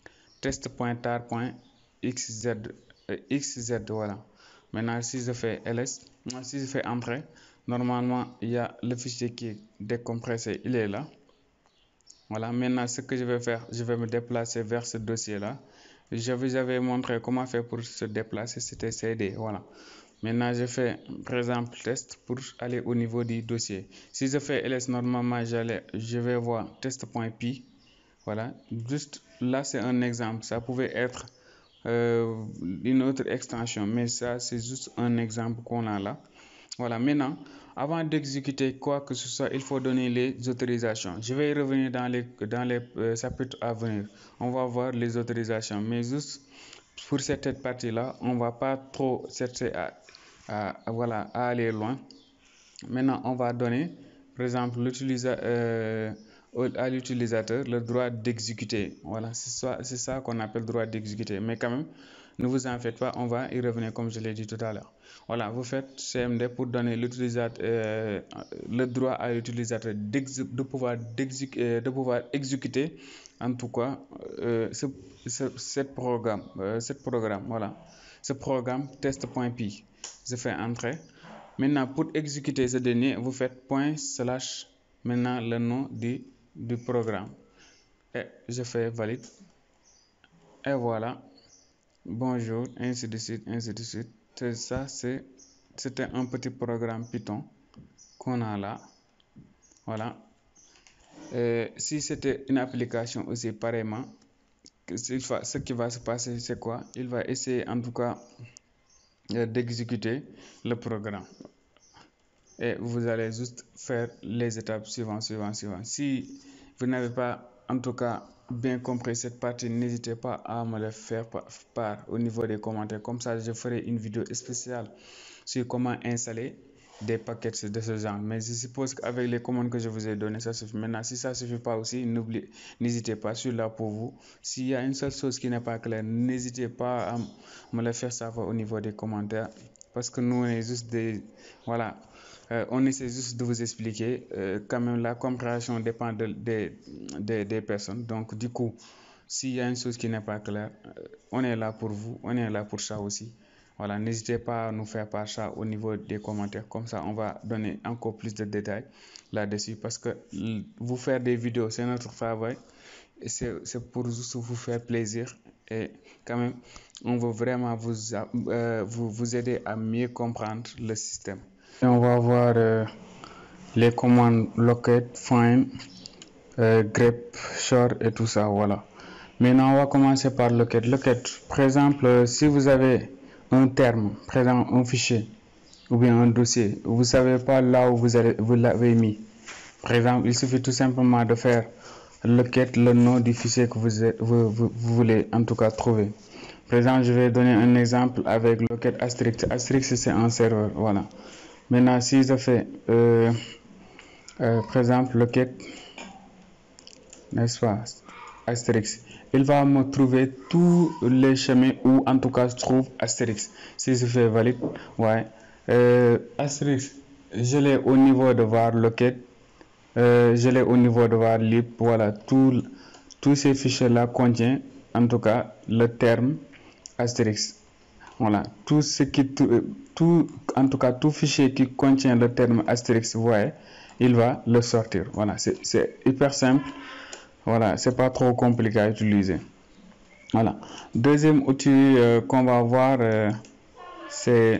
test.tar.xz euh, xz. Voilà. Maintenant, si je fais ls, si je fais entrer, normalement, il y a le fichier qui est décompressé, il est là. Voilà, maintenant, ce que je vais faire, je vais me déplacer vers ce dossier-là. Je vous avais montré comment faire pour se déplacer, c'était cd, voilà. Maintenant, je fais, par exemple, test pour aller au niveau du dossier. Si je fais ls, normalement, je vais voir test.py. Voilà, juste là, c'est un exemple. Ça pouvait être euh, une autre extension, mais ça, c'est juste un exemple qu'on a là. Voilà, maintenant, avant d'exécuter quoi que ce soit, il faut donner les autorisations. Je vais y revenir dans les, dans les euh, chapitres à venir. On va voir les autorisations, mais juste pour cette partie-là, on ne va pas trop chercher à, à, voilà, à aller loin. Maintenant, on va donner, par exemple, l'utilisateur, euh, à l'utilisateur le droit d'exécuter. Voilà, c'est ça, c'est ça qu'on appelle droit d'exécuter. Mais quand même, ne vous en faites pas, on va y revenir comme je l'ai dit tout à l'heure. Voilà, vous faites C M D pour donner l'utilisateur euh, le droit à l'utilisateur de pouvoir, euh, de pouvoir exécuter, en tout cas, euh, ce, ce, cette programme, euh, cette programme, voilà, ce programme test.py. Je fais entrer. Maintenant, pour exécuter ce dernier, vous faites point slash, maintenant le nom du, du programme. Et je fais valide. Et voilà. Bonjour, ainsi de suite, ainsi de suite. Ça, c'est, c'était un petit programme Python qu'on a là. Voilà. Et si c'était une application aussi, pareillement, ce qui va se passer, c'est quoi? Il va essayer en tout cas d'exécuter le programme. Et vous allez juste faire les étapes suivantes, suivantes, suivantes. Si vous n'avez pas, en tout cas, bien compris cette partie, n'hésitez pas à me le faire part au niveau des commentaires. Comme ça, je ferai une vidéo spéciale sur comment installer des paquets de ce genre. Mais je suppose qu'avec les commandes que je vous ai données, ça suffit. Maintenant, si ça ne suffit pas aussi, n'hésitez pas, je suis là pour vous. S'il y a une seule chose qui n'est pas claire, n'hésitez pas à me le faire savoir au niveau des commentaires. Parce que nous, on est juste des... Voilà. Euh, on essaie juste de vous expliquer. Euh, quand même, la compréhension dépend de, de, de, des personnes. Donc, du coup, s'il y a une chose qui n'est pas claire, euh, on est là pour vous. On est là pour ça aussi. Voilà, n'hésitez pas à nous faire part ça au niveau des commentaires. Comme ça, on va donner encore plus de détails là-dessus. Parce que vous faire des vidéos, c'est notre travail. C'est pour juste vous faire plaisir. Et quand même, on veut vraiment vous, euh, vous, vous aider à mieux comprendre le système. Et on va voir euh, les commandes locate, find, euh, grep, short et tout ça. Voilà. Maintenant, on va commencer par locate. Locate, par exemple, si vous avez un terme, par exemple un fichier ou bien un dossier, vous ne savez pas là où vous, vous l'avez mis. Par exemple, il suffit tout simplement de faire locate le nom du fichier que vous, vous, vous, vous voulez en tout cas trouver. Par exemple, je vais donner un exemple avec locate asterisk. Asterisk, c'est un serveur. Voilà. Maintenant, si je fais, euh, euh, par exemple, locate, n'est-ce pas, asterisk, il va me trouver tous les chemins où, en tout cas, je trouve asterisk. Si je fais valide, ouais, euh, asterisk, je l'ai au niveau de var locate, euh, je l'ai au niveau de var lib. Voilà, tout, tous ces fichiers-là contiennent, en tout cas, le terme asterisk. Voilà, tout ce qui, tout, tout, en tout cas, tout fichier qui contient le terme astérisque, vous voyez, il va le sortir. Voilà, c'est hyper simple. Voilà, c'est pas trop compliqué à utiliser. Voilà. Deuxième outil euh, qu'on va voir, euh, c'est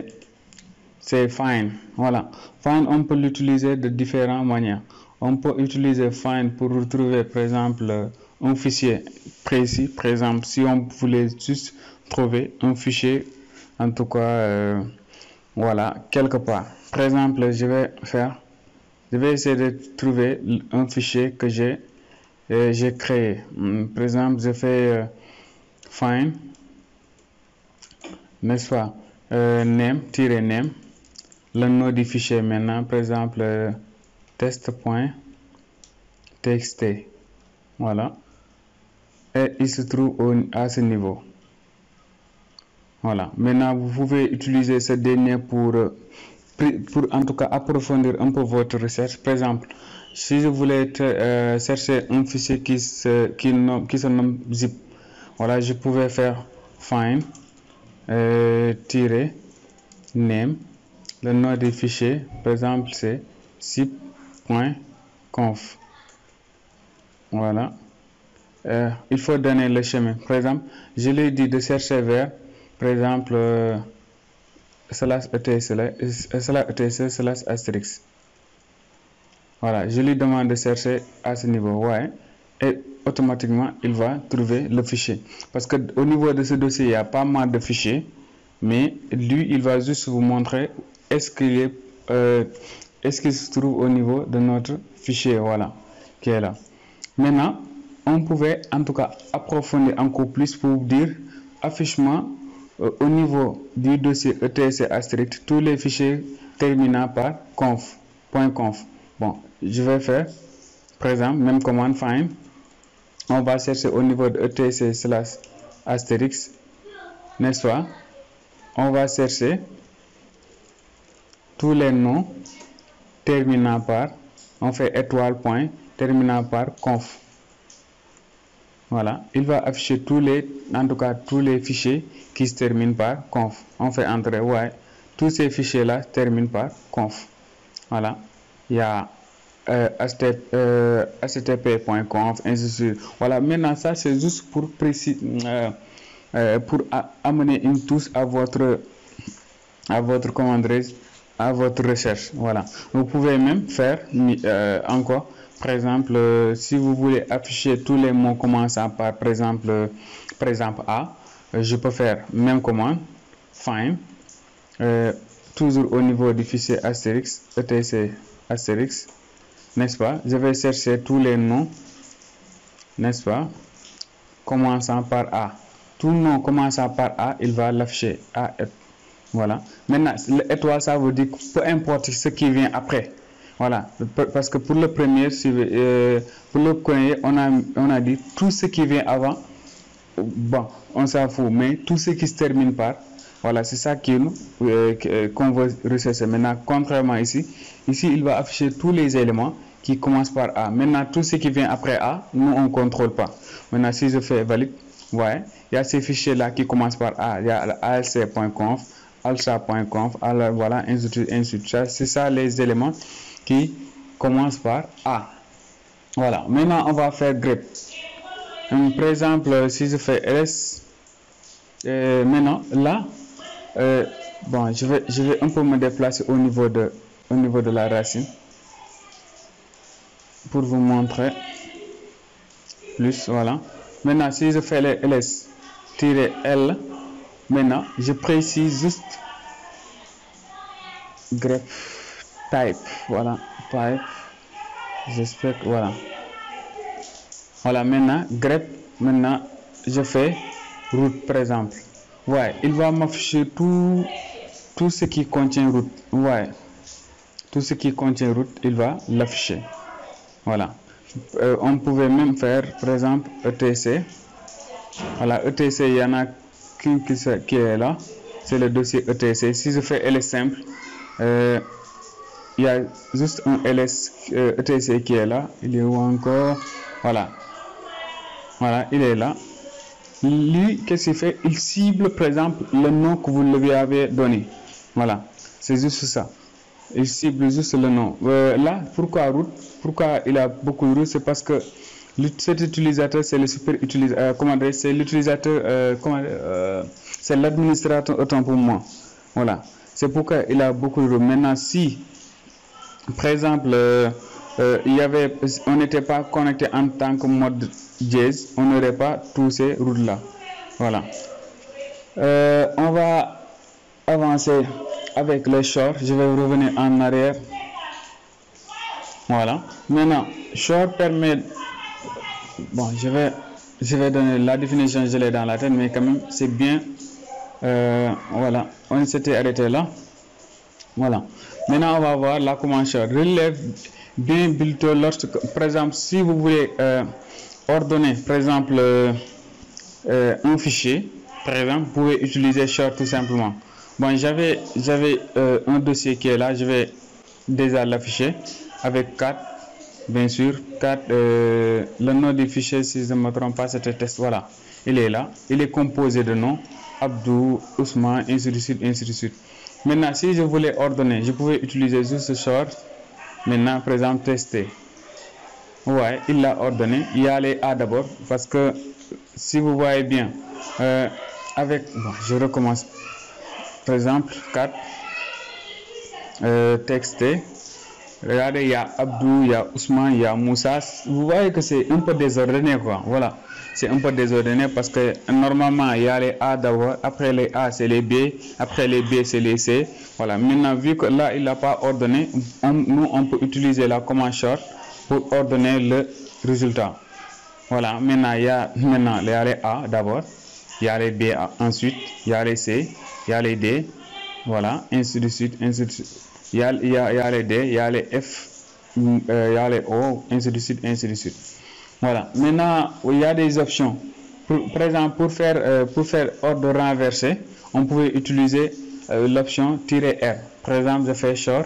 find. Voilà, find, on peut l'utiliser de différentes manières. On peut utiliser find pour retrouver, par exemple, un fichier précis. Par exemple, si on voulait juste trouver un fichier, en tout cas, euh, voilà, quelque part. Par exemple, je vais faire, je vais essayer de trouver un fichier que j'ai euh, j'ai créé. Par exemple, je fais euh, find, n'est-ce pas, euh, name, tirer name, le nom du fichier maintenant, par exemple, euh, test.txt. Voilà. Et il se trouve au, à ce niveau. Voilà. Maintenant, vous pouvez utiliser ce dernier pour, pour en tout cas approfondir un peu votre recherche. Par exemple, si je voulais euh, chercher un fichier qui se, qui, nom, qui se nomme zip, voilà, je pouvais faire find, euh, tirer, name, le nom du fichier, par exemple, c'est zip.conf. Voilà. Euh, il faut donner le chemin. Par exemple, je lui ai dit de chercher vers, par exemple, euh, slash etc slash asterisk. Voilà, je lui demande de chercher à ce niveau, ouais, et automatiquement il va trouver le fichier. Parce que au niveau de ce dossier, il y a pas mal de fichiers, mais lui, il va juste vous montrer est-ce qu'il est euh, est-ce qu'il se trouve au niveau de notre fichier, voilà, qui est là. Maintenant, on pouvait en tout cas approfondir encore plus pour dire affichement euh, au niveau du dossier E T C astérisque tous les fichiers terminant par conf, .conf. Bon, je vais faire, par exemple, même commande find. On va chercher au niveau de E T C slash astérisque, n'est-ce pas? On va chercher tous les noms terminant par, on fait étoile point, terminant par conf. Voilà, il va afficher tous les, en tout cas tous les fichiers qui se terminent par conf. On fait entrer, ouais, tous ces fichiers là terminent par conf. Voilà, il y a euh, H T T P point conf, ainsi de suite. Voilà, maintenant ça c'est juste pour préciser, euh, euh, pour a, amener une touche à votre, à votre comment dirais-je, à votre recherche. Voilà, vous pouvez même faire euh, encore. Par exemple, euh, si vous voulez afficher tous les mots commençant par, par exemple, euh, par exemple A, euh, je peux faire même commande, find, euh, toujours au niveau du fichier astérisque, E T C astérisque, n'est-ce pas? Je vais chercher tous les noms, n'est-ce pas? Commençant par A. Tout nom commençant par A, il va l'afficher. A, voilà. Maintenant, l'étoile, ça veut dire que peu importe ce qui vient après. Voilà, parce que pour le premier, euh, pour le premier, on a, on a dit tout ce qui vient avant, bon, on s'en fout, mais tout ce qui se termine par, voilà, c'est ça qu'on euh, qu'on veut rechercher. Maintenant, contrairement ici, ici, il va afficher tous les éléments qui commencent par A. Maintenant, tout ce qui vient après A, nous, on ne contrôle pas. Maintenant, si je fais valide, ouais, il y a ces fichiers-là qui commencent par A. Il y a A L C point conf, alsa point conf, alors voilà, ainsi de suite, ainsi de suite. C'est ça les éléments qui commence par A. Voilà, maintenant on va faire grep. Um, par exemple, si je fais ls, euh, maintenant là, euh, bon, je vais, je vais un peu me déplacer au niveau de, au niveau de la racine pour vous montrer plus. Voilà. Maintenant, si je fais les ls-l, maintenant je précise juste grep type, voilà, type, j'espère que voilà, voilà, maintenant grep, maintenant je fais root par exemple, ouais, il va m'afficher tout tout ce qui contient root, ouais, tout ce qui contient root, il va l'afficher. Voilà, euh, on pouvait même faire par exemple E T C, voilà, E T C, il y en a qui, qui, qui est là, c'est le dossier E T C. Si je fais ls simple, euh, il y a juste un ls euh, E T C qui est là. Il est où encore? Voilà. Voilà, il est là. Lui, qu'est-ce qu'il fait? Il cible, par exemple, le nom que vous lui avez donné. Voilà. C'est juste ça. Il cible juste le nom. Euh, là, pourquoi root? Pourquoi il a beaucoup de root? C'est parce que cet utilisateur, c'est le super utilisateur. Euh, comment dire? C'est l'utilisateur. Euh, comment euh, c'est l'administrateur autant pour moi. Voilà. C'est pourquoi il a beaucoup de root. Maintenant, si par exemple, euh, euh, il y avait, on n'était pas connecté en tant que mode jazz, on n'aurait pas tous ces routes là. Voilà. Euh, on va avancer avec les shorts. Je vais revenir en arrière. Voilà. Maintenant, short permet. Bon, je vais, je vais donner la définition, je l'ai dans la tête, mais quand même, c'est bien. Euh, voilà. On s'était arrêté là. Voilà. Maintenant, on va voir la commande short. Relève bien plutôt lorsque, par exemple, si vous voulez euh, ordonner, par exemple, euh, euh, un fichier, par exemple, vous pouvez utiliser short tout simplement. Bon, j'avais j'avais euh, un dossier qui est là, je vais déjà l'afficher avec quatre, bien sûr, quatre, euh, le nom du fichier, si je ne me trompe pas, c'était test, voilà. Il est là, il est composé de noms, Abdou, Ousmane, ainsi de suite, ainsi de suite. Maintenant, si je voulais ordonner, je pouvais utiliser juste short. Maintenant, par exemple, tester. Ouais, il l'a ordonné. Il y a les A d'abord, parce que si vous voyez bien, euh, avec, bon, je recommence. Par exemple, quatre, euh, texter, Regardez, il y a Abdou, il y a Ousmane, il y a Moussa. Vous voyez que c'est un peu désordonné, quoi. Voilà, c'est un peu désordonné parce que normalement, il y a les A d'abord, après les A, c'est les B, après les B, c'est les C. Voilà, maintenant, vu que là, il n'a pas ordonné, on, nous, on peut utiliser la commande short pour ordonner le résultat. Voilà, maintenant, il y a, maintenant, il y a les A d'abord, il y a les B ensuite, il y a les C, il y a les D. Voilà, ainsi de suite, ainsi de suite. Il y a, il y a, il y a les D, il y a les F, euh, il y a les O, ainsi de suite, ainsi de suite. Voilà, maintenant, il y a des options. Pour, par exemple, pour faire, euh, pour faire ordre renversé, on pouvait utiliser euh, l'option "-R". Par exemple, je fais short,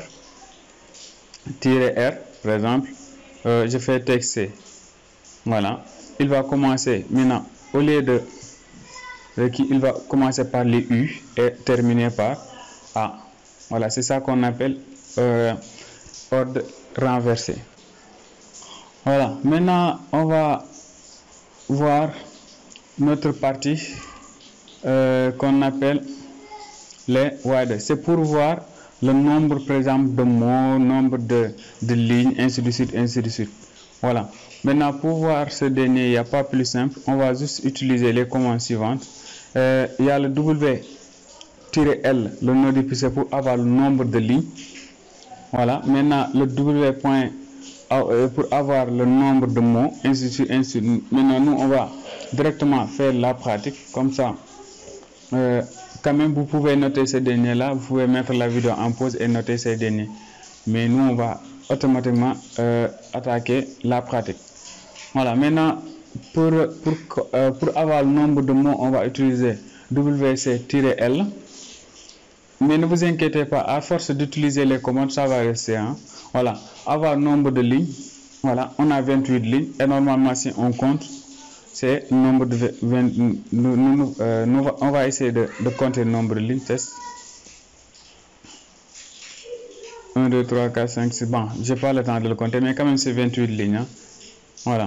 "-R", par exemple, euh, je fais texte C. Voilà, il va commencer maintenant, au lieu de, euh, il va commencer par les U et terminer par A. Voilà, c'est ça qu'on appelle euh, ordre renversé. Voilà, maintenant on va voir notre partie euh, qu'on appelle les wider. C'est pour voir le nombre, par exemple, de mots, nombre de, de lignes, ainsi de suite, ainsi de suite. Voilà. Maintenant, pour voir ce dernier, il n'y a pas plus simple. On va juste utiliser les commandes suivantes. Euh, il y a le W L, le nom du c'est pour avoir le nombre de lignes. Voilà, maintenant le W point pour avoir le nombre de mots, ainsi de suite, ainsi de suite. Maintenant, nous, on va directement faire la pratique, comme ça. Euh, quand même, vous pouvez noter ces derniers-là, vous pouvez mettre la vidéo en pause et noter ces derniers. Mais nous, on va automatiquement euh, attaquer la pratique. Voilà, maintenant, pour, pour, euh, pour avoir le nombre de mots, on va utiliser W C L. Mais ne vous inquiétez pas, à force d'utiliser les commandes, ça va rester. Hein. Voilà, avoir nombre de lignes. Voilà, on a vingt-huit lignes. Et normalement, si on compte, c'est le nombre de vingt. Nous, nous, euh, nous, on va essayer de, de compter le nombre de lignes. Test. un, deux, trois, quatre, cinq, six. Bon, je n'ai pas le temps de le compter, mais quand même, c'est vingt-huit lignes. Hein. Voilà.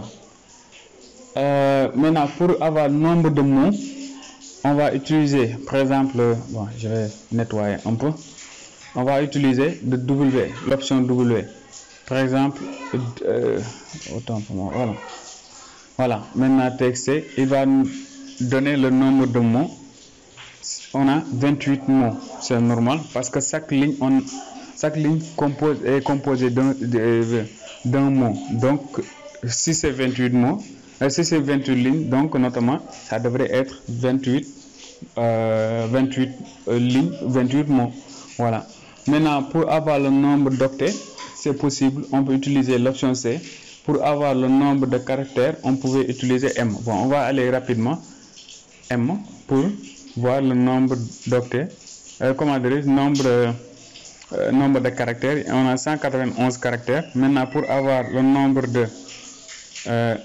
Euh, maintenant, pour avoir le nombre de mots, on va utiliser, par exemple, bon, je vais nettoyer un peu. On va utiliser le W, l'option W. Par exemple, euh, autant pour moi, voilà. Voilà, maintenant texte, il va nous donner le nombre de mots. On a vingt-huit mots, c'est normal parce que chaque ligne, on, chaque ligne compose, est composée d'un mot. Donc, si c'est vingt-huit mots, si c'est vingt-huit lignes, donc notamment, ça devrait être vingt-huit, euh, vingt-huit euh, lignes, vingt-huit mots. Voilà. Maintenant, pour avoir le nombre d'octets, c'est possible, on peut utiliser l'option C. Pour avoir le nombre de caractères, on pouvait utiliser M. Bon, on va aller rapidement. M pour voir le nombre d'octets. Euh, comment dire, nombre, euh, nombre de caractères. On a cent quatre-vingt-onze caractères. Maintenant, pour avoir le nombre de euh,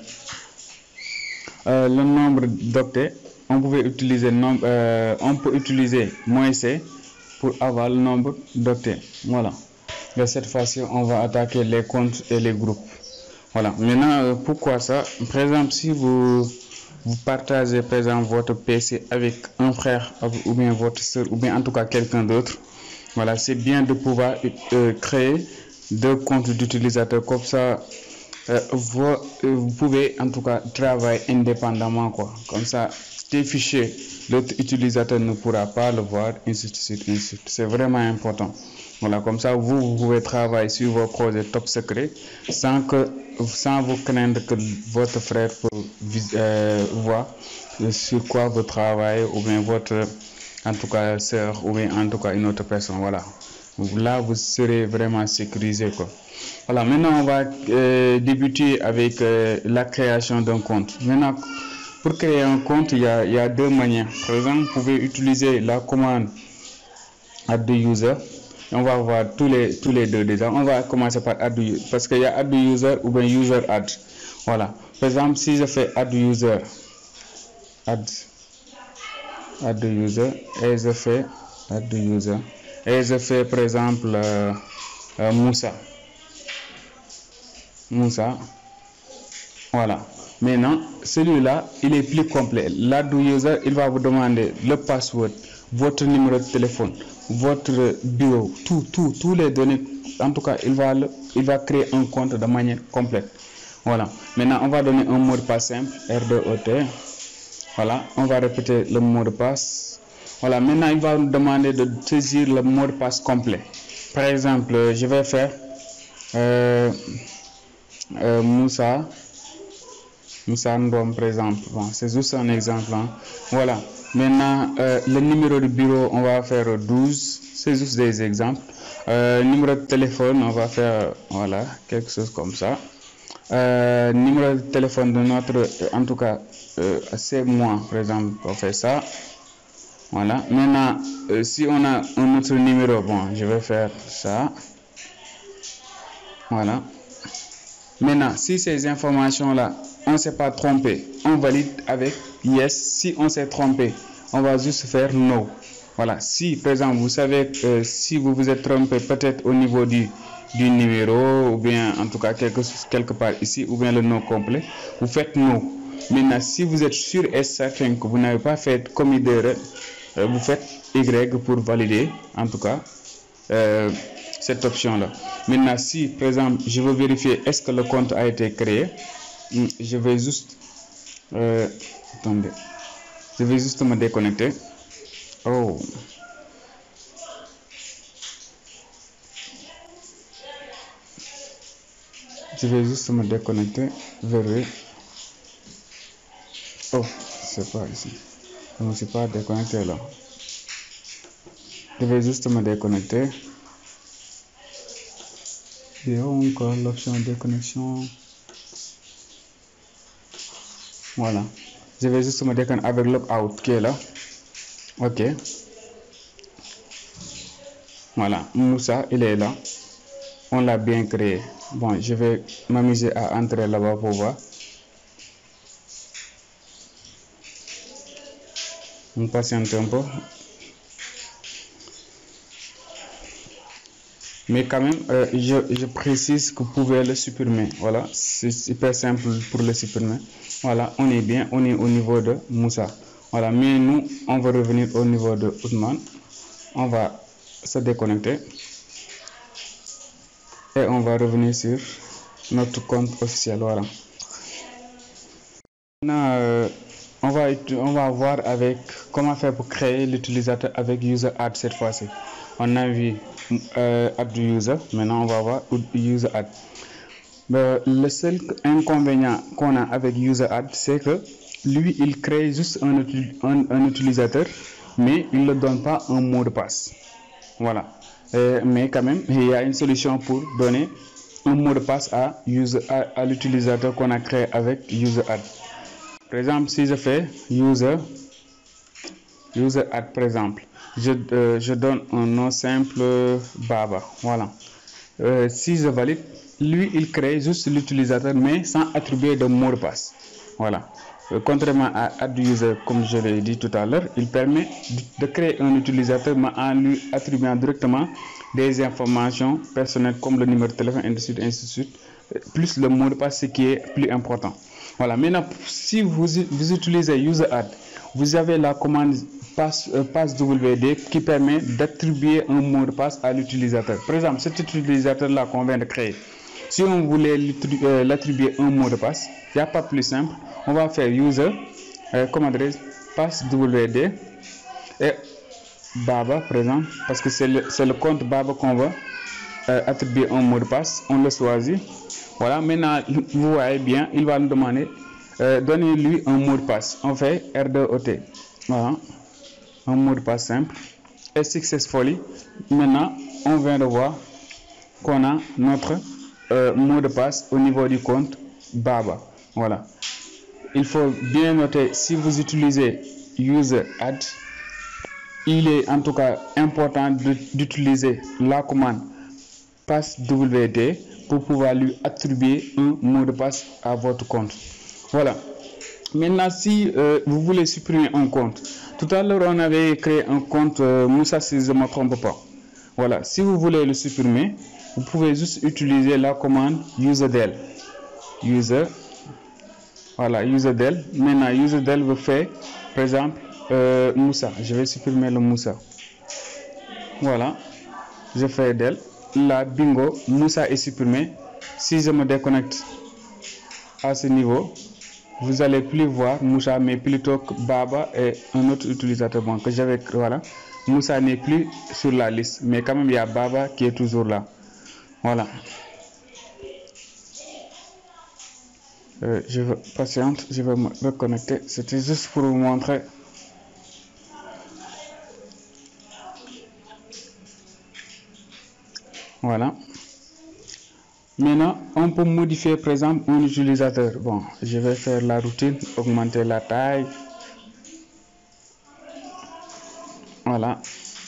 euh, le nombre d'octets, on pouvait utiliser nombre, euh, on peut utiliser moins C pour avoir le nombre d'octets. Voilà. De cette façon, on va attaquer les comptes et les groupes. Voilà. Maintenant, euh, pourquoi ça? Par exemple, si vous, vous partagez par exemple votre P C avec un frère ou bien votre soeur ou bien en tout cas quelqu'un d'autre, voilà, c'est bien de pouvoir euh, créer deux comptes d'utilisateurs comme ça. Euh, vous, euh, vous pouvez en tout cas travailler indépendamment, quoi. Comme ça, des fichiers, l'autre utilisateur ne pourra pas le voir, ainsi de suite, ainsi de suite. C'est vraiment important. Voilà, comme ça, vous, vous pouvez travailler sur vos projets top secret sans que, sans vous craindre que votre frère peut euh, voir sur quoi vous travaillez ou bien votre, en tout cas, sœur ou bien en tout cas une autre personne. Voilà. Là, vous serez vraiment sécurisé, quoi. Voilà, maintenant, on va euh, débuter avec euh, la création d'un compte. Maintenant, pour créer un compte, il y a, il y a deux manières. Par exemple, vous pouvez utiliser la commande add user. On va voir tous les, tous les deux déjà. On va commencer par add user parce qu'il y a add user ou bien user add. Voilà. Par exemple, si je fais add user, add, add user et je fais add user et je fais par exemple euh, euh, Moussa. Moussa. Voilà. Maintenant, celui-là, il est plus complet. L'add user, il va vous demander le password votre numéro de téléphone, votre bureau, tout, tout, tous les données. En tout cas, il va, le, il va créer un compte de manière complète. Voilà. Maintenant, on va donner un mot de passe simple, R deux O T. Voilà. On va répéter le mot de passe. Voilà. Maintenant, il va nous demander de saisir le mot de passe complet. Par exemple, je vais faire euh, euh, Moussa. Moussa Ndom, par exemple. Bon, c'est juste un exemple. Hein. Voilà. Maintenant, euh, le numéro de bureau, on va faire douze. C'est juste des exemples. Euh, numéro de téléphone, on va faire voilà quelque chose comme ça. Euh, numéro de téléphone de notre, en tout cas, euh, c'est moi, par exemple, on fait ça. Voilà. Maintenant, euh, si on a un autre numéro, bon, je vais faire ça. Voilà. Maintenant, si ces informations-là, on ne s'est pas trompé, on valide avec yes. Si on s'est trompé, on va juste faire no. Voilà. Si, par exemple, vous savez que si vous vous êtes trompé peut-être au niveau du, du numéro, ou bien en tout cas quelque, quelque part ici, ou bien le nom complet, vous faites no. Maintenant, si vous êtes sûr et certain que vous n'avez pas fait commis d'erreur, vous faites Y pour valider, en tout cas, euh, cette option-là. Maintenant, si, par exemple, je veux vérifier est-ce que le compte a été créé, je vais juste... Euh, attendez. Je vais juste me déconnecter. Oh. Je vais juste me déconnecter. Verrouiller. Oh, c'est pas ici. Je ne me suis pas déconnecté là. Je vais juste me déconnecter. Il y a encore l'option de déconnexion. Voilà. Je vais juste me déconnecter avec logout qui est là. Ok. Voilà. Moussa, il est là. On l'a bien créé. Bon, je vais m'amuser à entrer là-bas pour voir. On patiente un peu. Mais quand même, euh, je, je précise que vous pouvez le supprimer. Voilà, c'est super simple pour le supprimer. Voilà, on est bien, on est au niveau de Moussa. Voilà, mais nous, on va revenir au niveau de Ousmane. On va se déconnecter. Et on va revenir sur notre compte officiel. Voilà. Maintenant, euh, on, va, on va voir avec comment faire pour créer l'utilisateur avec user add cette fois-ci. On a vu euh, add user, maintenant on va voir user add. Mais le seul inconvénient qu'on a avec user add, c'est que lui il crée juste un, un, un utilisateur, mais il ne donne pas un mot de passe. Voilà. Euh, mais quand même, il y a une solution pour donner un mot de passe à, user, à, à l'utilisateur qu'on a créé avec user add. Par exemple, si je fais user, user add par exemple, je, euh, je donne un nom simple Baba. Voilà. Euh, si je valide, lui il crée juste l'utilisateur mais sans attribuer de mot de passe. Voilà. Euh, contrairement à add user, comme je l'ai dit tout à l'heure, il permet de créer un utilisateur mais en lui attribuant directement des informations personnelles comme le numéro de téléphone, ainsi de suite, ainsi de suite, plus le mot de passe, ce qui est plus important. Voilà. Maintenant, si vous, vous utilisez user add, vous avez la commande passe, euh, passe W D qui permet d'attribuer un mot de passe à l'utilisateur. Par exemple, cet utilisateur-là qu'on vient de créer, si on voulait l'attribuer un mot de passe, il n'y a pas plus simple. On va faire user, euh, comme adresse, passe W D et Baba, par exemple, parce que c'est le, le compte Baba qu'on va euh, attribuer un mot de passe. On le choisit. Voilà, maintenant, vous voyez bien, il va nous demander, euh, donnez-lui un mot de passe. On fait R deux O T. Voilà, un mot de passe simple. Et successfully, maintenant, on vient de voir qu'on a notre euh, mot de passe au niveau du compte Baba. Voilà. Il faut bien noter, si vous utilisez user add, il est en tout cas important d'utiliser la commande passe W D pour pouvoir lui attribuer un mot de passe à votre compte. Voilà. Maintenant, si euh, vous voulez supprimer un compte, tout à l'heure on avait créé un compte euh, Moussa, si je ne me trompe pas. Voilà. Si vous voulez le supprimer, vous pouvez juste utiliser la commande userdel. User. Voilà, userdel. Maintenant, userdel vous fait, par exemple, euh, Moussa. Je vais supprimer le Moussa. Voilà. Je fais del. Là, bingo, Moussa est supprimé. Si je me déconnecte à ce niveau, vous allez plus voir Moussa, mais plutôt que Baba et un autre utilisateur bon, que j'avais. Voilà. Moussa n'est plus sur la liste, mais quand même il y a Baba qui est toujours là. Voilà. Euh, je veux patiente, je vais me reconnecter. C'était juste pour vous montrer. Voilà. Maintenant, on peut modifier par exemple un utilisateur. Bon, je vais faire la routine, augmenter la taille. Voilà.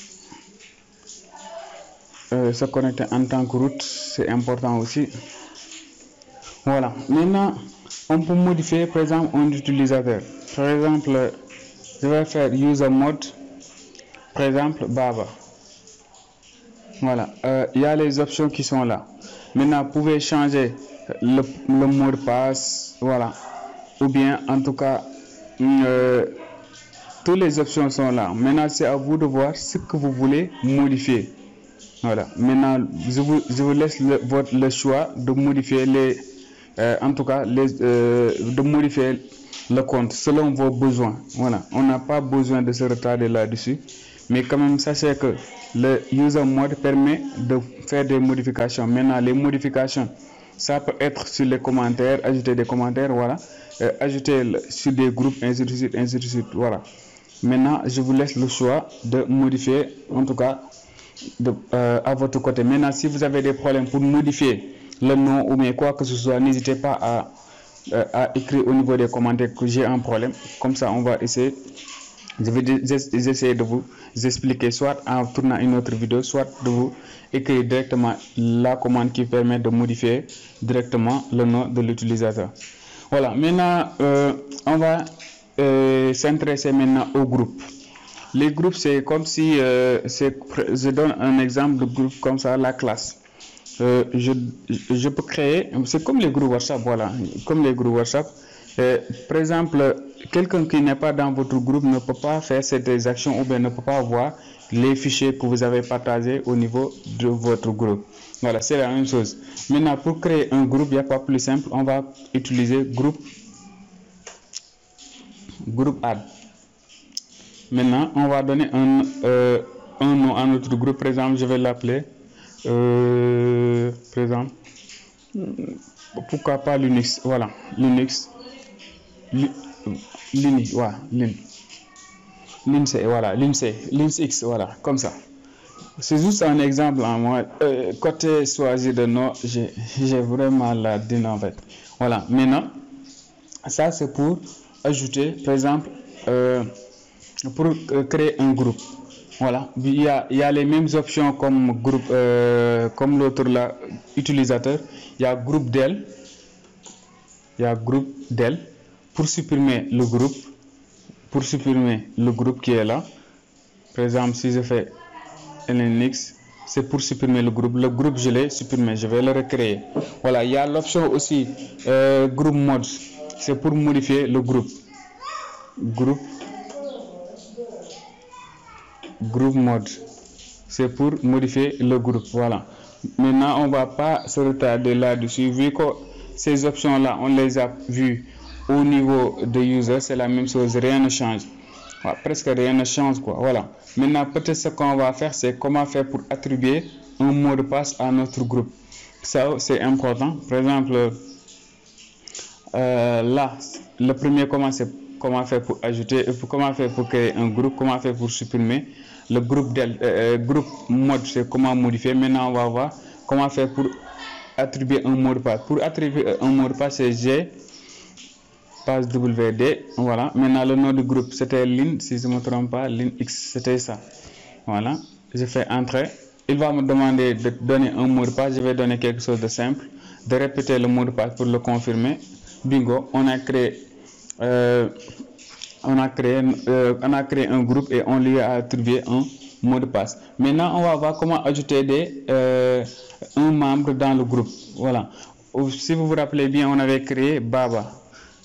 Euh, se connecter en tant que route, c'est important aussi. Voilà. Maintenant, on peut modifier par exemple un utilisateur. Par exemple, je vais faire user mode, par exemple Baba. Voilà. Euh, il y a les options qui sont là. Maintenant, vous pouvez changer le, le mot de passe. Voilà. Ou bien, en tout cas, euh, toutes les options sont là. Maintenant, c'est à vous de voir ce que vous voulez modifier. Voilà. Maintenant, je vous, je vous laisse le, votre, le choix de modifier les, euh, en tout cas, les, euh, de modifier le compte selon vos besoins. Voilà. On n'a pas besoin de se retarder là-dessus. Mais quand même, sachez que le user mode permet de faire des modifications. Maintenant, les modifications, ça peut être sur les commentaires, ajouter des commentaires, voilà. Euh, ajouter le, sur des groupes, ainsi de suite, ainsi de suite, voilà. Maintenant, je vous laisse le choix de modifier, en tout cas, de, euh, à votre côté. Maintenant, si vous avez des problèmes pour modifier le nom ou bien quoi que ce soit, n'hésitez pas à, euh, à écrire au niveau des commentaires que j'ai un problème. Comme ça, on va essayer. Je vais essayer de vous expliquer soit en tournant une autre vidéo, soit de vous écrire directement la commande qui permet de modifier directement le nom de l'utilisateur. Voilà, maintenant euh, on va euh, s'intéresser maintenant au groupe. Les groupes, c'est comme si, euh, je donne un exemple de groupe comme ça, la classe. Euh, je, je peux créer, c'est comme les groupes WhatsApp, voilà, comme les groupes WhatsApp. Euh, par exemple, quelqu'un qui n'est pas dans votre groupe ne peut pas faire ces actions ou bien ne peut pas voir les fichiers que vous avez partagés au niveau de votre groupe. Voilà, c'est la même chose. Maintenant, pour créer un groupe, il n'y a pas plus simple. On va utiliser groupe, groupe add. Maintenant, on va donner un, euh, un nom à notre groupe. Par exemple, je vais l'appeler, euh, par exemple, pourquoi pas Linux. Voilà, Linux. Lini, voilà, Lin. Linc, voilà, Linc, Linx, voilà, comme ça. C'est juste un exemple, hein, moi. Euh, côté choisir de nom, j'ai vraiment la dîne en fait. Voilà, maintenant, ça c'est pour ajouter, par exemple, euh, pour euh, créer un groupe. Voilà, il y a, il y a les mêmes options comme groupe, euh, comme l'autre là, utilisateur. Il y a groupe del, il y a groupe del. Pour supprimer le groupe, pour supprimer le groupe qui est là, par exemple, si je fais Linux, c'est pour supprimer le groupe. Le groupe, je l'ai supprimé, je vais le recréer. Voilà, il y a l'option aussi euh, groupe mode, c'est pour modifier le groupe. Groupe, groupe mode, c'est pour modifier le groupe. Voilà. Maintenant, on ne va pas se retarder là-dessus, vu que ces options-là, on les a vues. Au niveau de user, c'est la même chose, rien ne change. Voilà, presque rien ne change, quoi. Voilà. Maintenant, peut-être ce qu'on va faire, c'est comment faire pour attribuer un mot de passe à notre groupe. Ça, c'est important. Par exemple, euh, là, le premier comment c'est comment faire pour ajouter, comment faire pour créer un groupe, comment faire pour supprimer le groupe del, euh, groupe mode, c'est comment modifier. Maintenant, on va voir comment faire pour attribuer un mot de passe. Pour attribuer un mot de passe, c'est G. Page W D, voilà. Maintenant, le nom du groupe, c'était Lin, si je ne me trompe pas, Linx, c'était ça. Voilà. Je fais entrer. Il va me demander de donner un mot de passe. Je vais donner quelque chose de simple. De répéter le mot de passe pour le confirmer. Bingo, on a créé, euh, on a créé, euh, on a créé un groupe et on lui a attribué un mot de passe. Maintenant, on va voir comment ajouter des, euh, un membre dans le groupe. Voilà. Si vous vous rappelez bien, on avait créé Baba.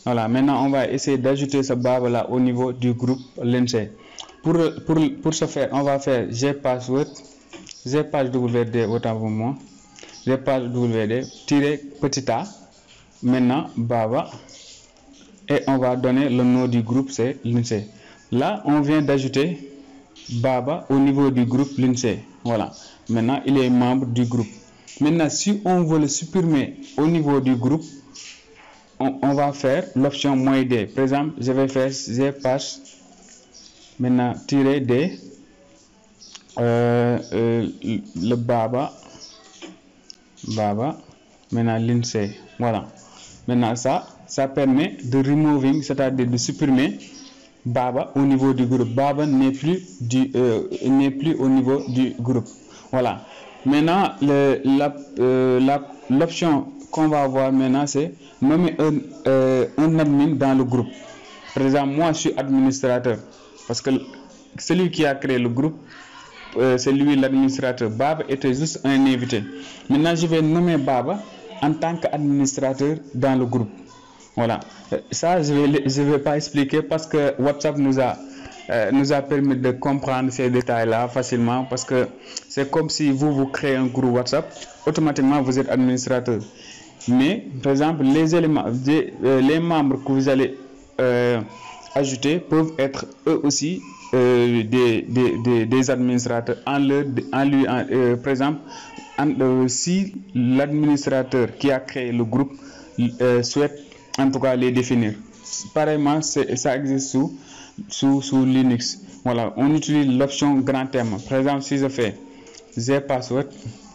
Voilà, maintenant on va essayer d'ajouter ce baba là au niveau du groupe l'INSEE. Pour, pour, pour ce faire, on va faire gpassword, gpagewd, autant pour moi, gpagewd, tirer petit a, maintenant baba, et on va donner le nom du groupe, c'est l'INSEE. Là, on vient d'ajouter baba au niveau du groupe l'INSEE. Voilà, maintenant il est membre du groupe. Maintenant, si on veut le supprimer au niveau du groupe, on, on va faire l'option moins D. Par exemple, je vais faire gpass, maintenant tirer D, euh, euh, le baba, baba, maintenant l'INSEE. Voilà. Maintenant, ça, ça permet de removing, c'est-à-dire de supprimer baba au niveau du groupe. Baba n'est plus, du, euh, n'est plus au niveau du groupe. Voilà. Maintenant, l'option euh, qu'on va avoir maintenant, c'est nommer un, euh, un admin dans le groupe. Par exemple, moi, je suis administrateur. Parce que celui qui a créé le groupe, euh, c'est lui l'administrateur. Baba était juste un invité. Maintenant, je vais nommer Baba en tant qu'administrateur dans le groupe. Voilà. Ça, je ne vais, je vais pas expliquer parce que WhatsApp nous a... Euh, nous a permis de comprendre ces détails-là facilement, parce que c'est comme si vous, vous créez un groupe WhatsApp, automatiquement vous êtes administrateur. Mais, par exemple, les éléments, les, euh, les membres que vous allez euh, ajouter peuvent être eux aussi euh, des, des, des, des administrateurs. En leur, en lui, en, euh, par exemple, en, euh, si l'administrateur qui a créé le groupe euh, souhaite en tout cas les définir. Pareillement, ça existe sous Sous, sous Linux. Voilà, on utilise l'option grand thème. Par exemple, si je fais gpassword,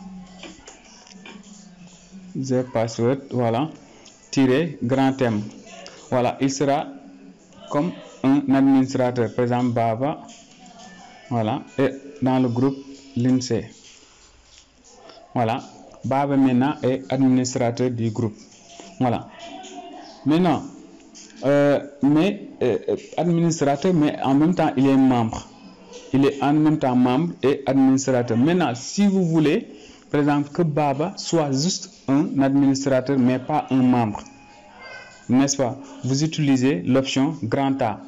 gpassword, voilà, tirer grand thème. Voilà, il sera comme un administrateur. Par exemple, Baba, voilà, et dans le groupe l'INSEE. Voilà, Baba maintenant est administrateur du groupe. Voilà. Maintenant, Euh, mais euh, administrateur, mais en même temps il est membre. Il est en même temps membre et administrateur. Maintenant, si vous voulez, par exemple, que Baba soit juste un administrateur, mais pas un membre, n'est-ce pas? Vous utilisez l'option grand A.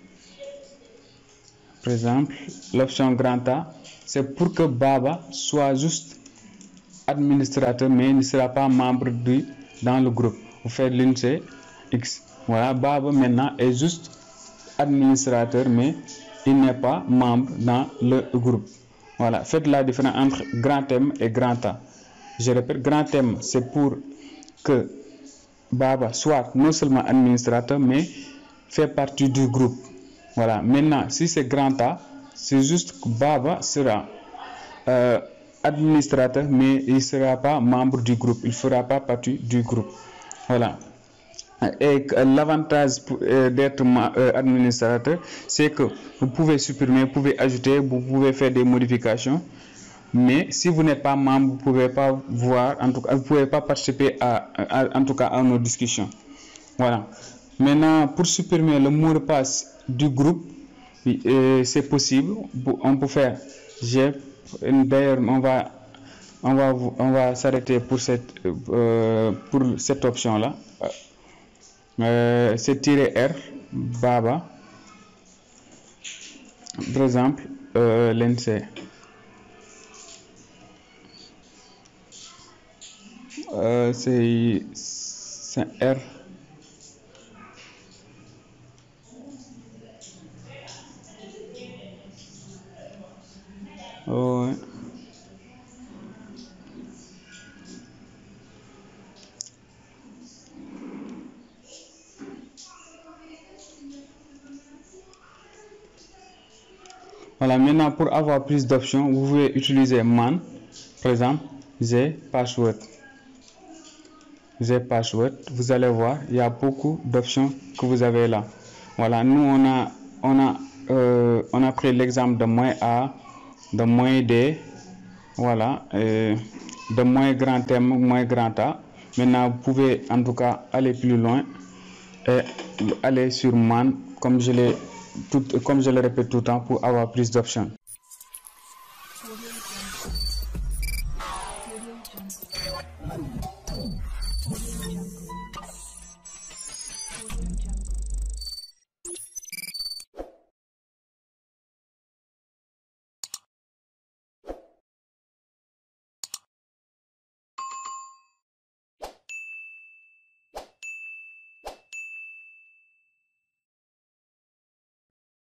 Par exemple, l'option grand A, c'est pour que Baba soit juste administrateur, mais ne sera pas membre du, dans le groupe. Vous faites l'INSEE X. Voilà, Baba maintenant est juste administrateur, mais il n'est pas membre dans le groupe. Voilà, faites la différence entre grand M et grand A. Je répète, grand M, c'est pour que Baba soit non seulement administrateur, mais fait partie du groupe. Voilà, maintenant, si c'est grand A, c'est juste que Baba sera euh, administrateur, mais il ne sera pas membre du groupe. Il ne fera pas partie du groupe. Voilà. Et l'avantage d'être administrateur, c'est que vous pouvez supprimer, vous pouvez ajouter, vous pouvez faire des modifications. Mais si vous n'êtes pas membre, vous ne pouvez pas voir, en tout cas, vous pouvez pas participer à, à, en tout cas, à nos discussions. Voilà. Maintenant, pour supprimer le mot de passe du groupe, c'est possible. On peut faire. D'ailleurs, on va, on va, on va s'arrêter pour cette, euh, pour cette option-là. Euh, c'est tirer R, Baba, par exemple, euh, l'INSEE. Euh, c'est R. Oh, ouais. Voilà, maintenant pour avoir plus d'options, vous pouvez utiliser man, par exemple, gpassword. gpassword, vous allez voir, il y a beaucoup d'options que vous avez là. Voilà, nous on a, on a, euh, on a pris l'exemple de moins A, de moins D, voilà, euh, de moins grand M, moins grand A. Maintenant, vous pouvez en tout cas aller plus loin et aller sur man, comme je l'ai Tout, comme je le répète tout le temps, pour avoir plus d'options. Audio Jungle.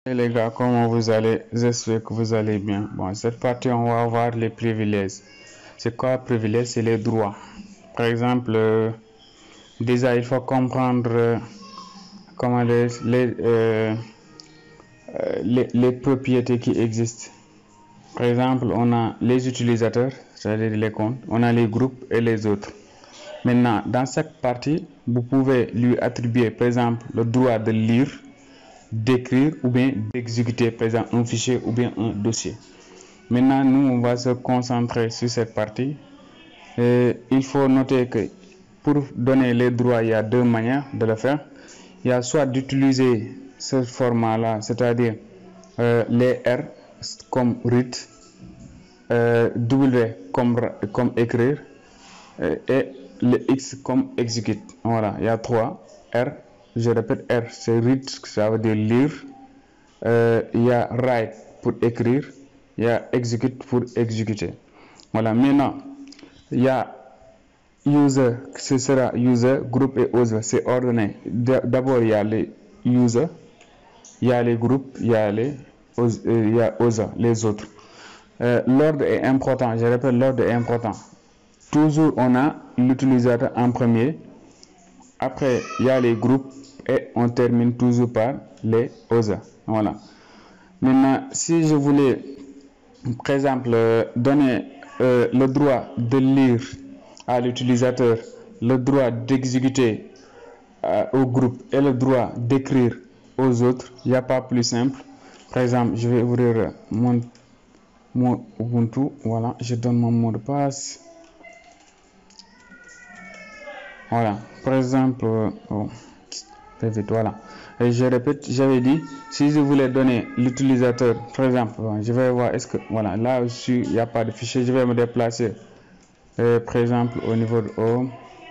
Et les gars, comment vous allez? J'espère que vous allez bien. Bon, cette partie, on va voir les privilèges. C'est quoi privilège? C'est les droits. Par exemple, euh, déjà, il faut comprendre euh, comment les, les, euh, euh, les, les propriétés qui existent. Par exemple, on a les utilisateurs, c'est-à-dire les comptes, on a les groupes et les autres. Maintenant, dans chaque partie, vous pouvez lui attribuer, par exemple, le droit de lire, d'écrire ou bien d'exécuter, par exemple, un fichier ou bien un dossier. Maintenant, nous, on va se concentrer sur cette partie. Et il faut noter que pour donner les droits, il y a deux manières de le faire. Il y a soit d'utiliser ce format-là, c'est-à-dire euh, les R comme read, euh, W comme, comme écrire euh, et le X comme execute. Voilà, il y a trois. R, je répète, R c'est read, ça veut dire lire. Euh, il y a write pour écrire. Il y a execute pour exécuter. Voilà, maintenant, il y a user, ce sera user, groupe et other, c'est ordonné. D'abord, il y a les users, il y a les groupes, il y a les il y a other, les autres. Euh, l'ordre est important, je répète, l'ordre est important. Toujours, on a l'utilisateur en premier. Après, il y a les groupes et on termine toujours par les other. Voilà. Maintenant, si je voulais, par exemple, donner euh, le droit de lire à l'utilisateur, le droit d'exécuter euh, au groupe et le droit d'écrire aux autres, il n'y a pas plus simple. Par exemple, je vais ouvrir mon, mon Ubuntu. Voilà, je donne mon mot de passe. Voilà, par exemple, oh, vite, voilà. Et je répète, j'avais dit, si je voulais donner l'utilisateur, par exemple, je vais voir, est-ce que, voilà, là aussi, il n'y a pas de fichier, je vais me déplacer, euh, par exemple, au niveau de Home,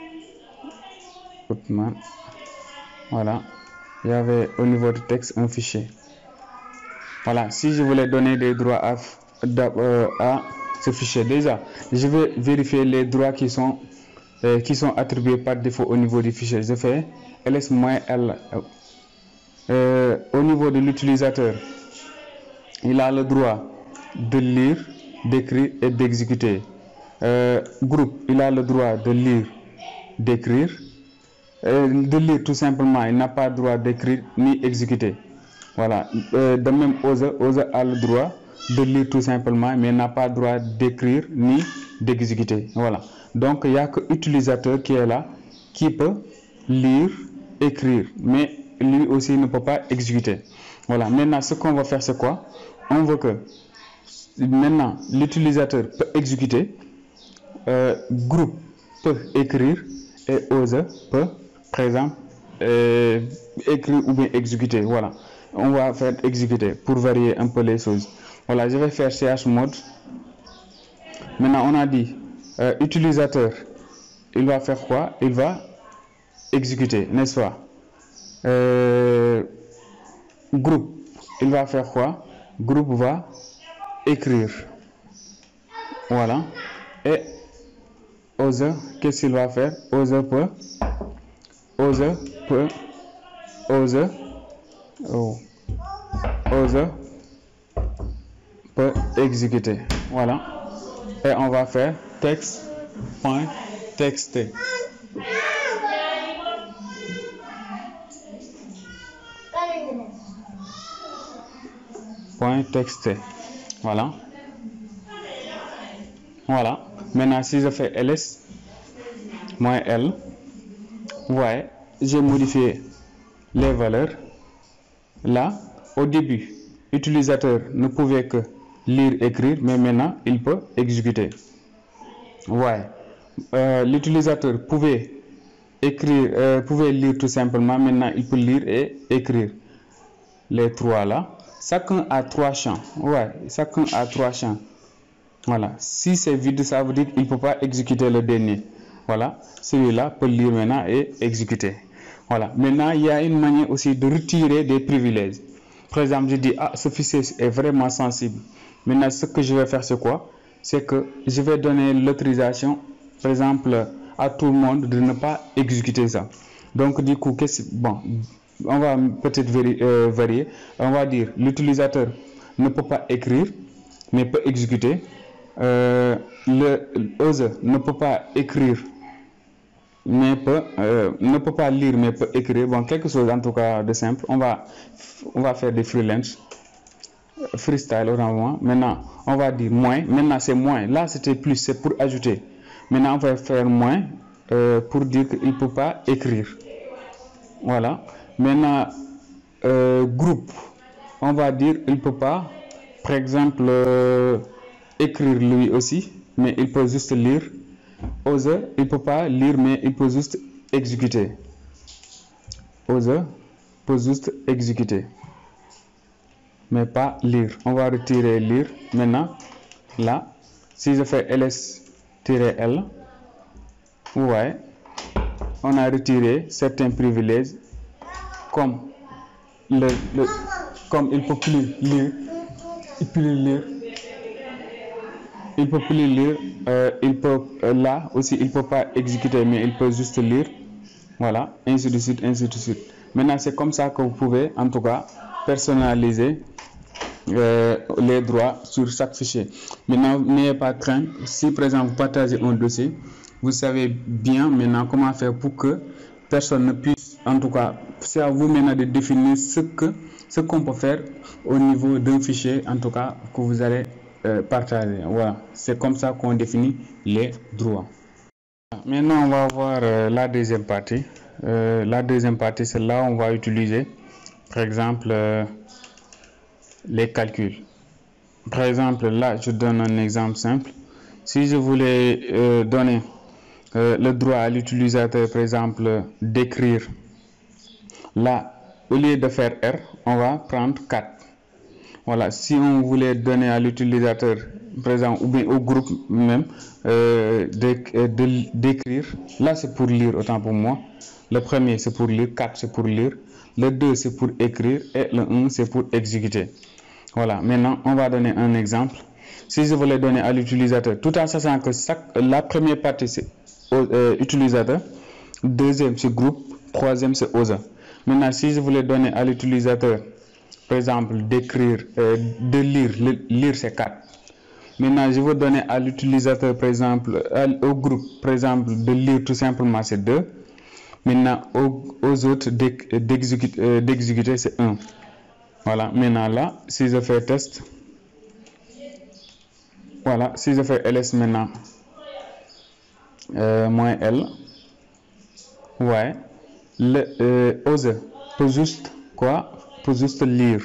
voilà, il y avait au niveau du texte un fichier. Voilà, si je voulais donner des droits à, à, à ce fichier, déjà, je vais vérifier les droits qui sont, euh, qui sont attribués par défaut au niveau du fichier. Je fais ls-l. Euh, au niveau de l'utilisateur, il a le droit de lire, d'écrire et d'exécuter. Euh, groupe, il a le droit de lire, d'écrire, euh, de lire tout simplement, il n'a pas le droit d'écrire ni exécuter. Voilà. Euh, de même, other, other a le droit de lire tout simplement, mais n'a pas le droit d'écrire ni d'exécuter. Voilà. Donc, il n'y a que l'utilisateur qui est là, qui peut lire, écrire, mais lui aussi ne peut pas exécuter. Voilà. Maintenant, ce qu'on va faire, c'est quoi? On veut que maintenant l'utilisateur peut exécuter, euh, groupe peut écrire et other peut, par exemple, euh, écrire ou bien exécuter. Voilà. On va faire exécuter pour varier un peu les choses. Voilà, je vais faire chmod. Maintenant, on a dit euh, utilisateur, il va faire quoi? Il va exécuter, n'est-ce pas? Euh, groupe, il va faire quoi? Groupe va écrire. Voilà. Et other, qu'est-ce qu'il va faire? Other peut, other peut, other, oh, other peut exécuter. Voilà. Et on va faire text.txt. Point .txt. Voilà. Voilà. Maintenant, si je fais ls, moins l, vous voyez, j'ai modifié les valeurs. Là, au début, l'utilisateur ne pouvait que lire, écrire, mais maintenant, il peut exécuter. Ouais. Euh, l'utilisateur pouvait écrire, euh, pouvait lire tout simplement, maintenant, il peut lire et écrire. Les trois là. Chacun a trois champs. Ouais, chacun a trois champs. Voilà. Si c'est vide, ça veut dire qu'il ne peut pas exécuter le dernier. Voilà. Celui-là peut lire maintenant et exécuter. Voilà. Maintenant, il y a une manière aussi de retirer des privilèges. Par exemple, je dis, ah, ce fichier est vraiment sensible. Maintenant, ce que je vais faire, c'est quoi? C'est que je vais donner l'autorisation, par exemple, à tout le monde de ne pas exécuter ça. Donc, du coup, qu'est-ce bon, on va peut-être euh, varier. On va dire l'utilisateur ne peut pas écrire, mais peut exécuter. Euh, le user ne peut pas écrire, mais peut, euh, ne peut pas lire, mais peut écrire. Bon, quelque chose en tout cas de simple. On va, on va faire des freelance, freestyle au moment. Maintenant, on va dire moins. Maintenant, c'est moins. Là, c'était plus, c'est pour ajouter. Maintenant, on va faire moins euh, pour dire qu'il ne peut pas écrire. Voilà. Maintenant, euh, groupe, on va dire il ne peut pas, par exemple, euh, écrire lui aussi, mais il peut juste lire. Other, il ne peut pas lire, mais il peut juste exécuter. Other peut juste exécuter, mais pas lire. On va retirer lire. Maintenant, là, si je fais ls-l, vous voyez, on a retiré certains privilèges, comme, le, le, comme il ne peut plus lire, il peut lire, il peut plus lire, euh, il peut, euh, là aussi il ne peut pas exécuter, mais il peut juste lire, voilà, ainsi de suite, ainsi de suite. Maintenant, c'est comme ça que vous pouvez, en tout cas, personnaliser euh, les droits sur chaque fichier. Maintenant, n'ayez pas crainte, si par exemple vous partagez un dossier, vous savez bien maintenant comment faire pour que personne ne puisse, en tout cas, c'est à vous maintenant de définir ce que ce qu'on peut faire au niveau d'un fichier, en tout cas, que vous allez euh, partager. Voilà, c'est comme ça qu'on définit les droits. Maintenant, on va voir euh, la deuxième partie. Euh, la deuxième partie, c'est là où on va utiliser, par exemple, euh, les calculs. Par exemple, là, je donne un exemple simple. Si je voulais euh, donner euh, le droit à l'utilisateur, par exemple, d'écrire, là, au lieu de faire R, on va prendre quatre. Voilà, si on voulait donner à l'utilisateur, par exemple, ou bien au groupe même, euh, d'écrire, là c'est pour lire, autant pour moi. Le premier c'est pour lire, quatre c'est pour lire, le deux c'est pour écrire et le un c'est pour exécuter. Voilà, maintenant on va donner un exemple. Si je voulais donner à l'utilisateur, tout en sachant que chaque, la première partie c'est euh, utilisateur, deuxième c'est groupe, troisième c'est other. Maintenant, si je voulais donner à l'utilisateur, par exemple, d'écrire, euh, de lire, le, lire c'est quatre. Maintenant, je veux donner à l'utilisateur, par exemple, à, au groupe, par exemple, de lire tout simplement c'est deux. Maintenant, aux, aux autres d'exécuter, euh, d'exécuter c'est un. Voilà, maintenant là, si je fais test, voilà, si je fais ls maintenant, euh, moins l, ouais, le euh, other peut juste quoi? Peut juste lire.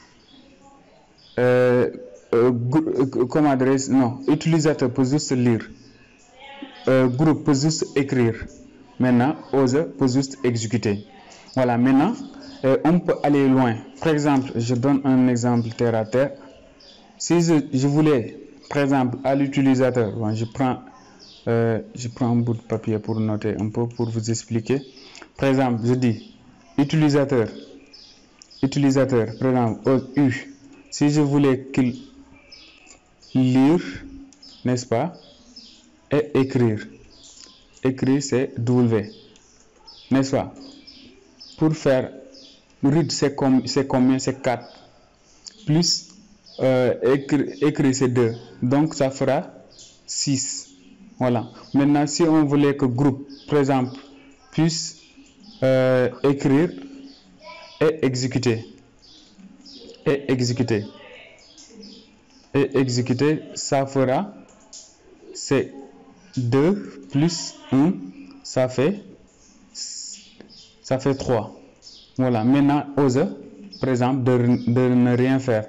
Euh, euh, comment adresse? Non, utilisateur peut juste lire. Euh, groupe peut juste écrire. Maintenant, other peut juste exécuter. Voilà, maintenant, euh, on peut aller loin. Par exemple, je donne un exemple terre à terre. Si je, je voulais, par exemple, à l'utilisateur, bon, je prends, euh, je prends un bout de papier pour noter un peu, pour vous expliquer. Par exemple, je dis utilisateur. Utilisateur, par exemple, U. Si je voulais qu'il lire, n'est-ce pas, et écrire. Écrire, c'est W, n'est-ce pas? Pour faire read, c'est com, combien? C'est quatre. Plus euh, écrire, écrire c'est deux. Donc, ça fera six. Voilà. Maintenant, si on voulait que groupe, par exemple, puisse euh, écrire et exécuter. Et exécuter. Et exécuter, ça fera, c'est deux plus un, ça fait, ça fait trois. Voilà, maintenant, other, par exemple, de, de ne rien faire.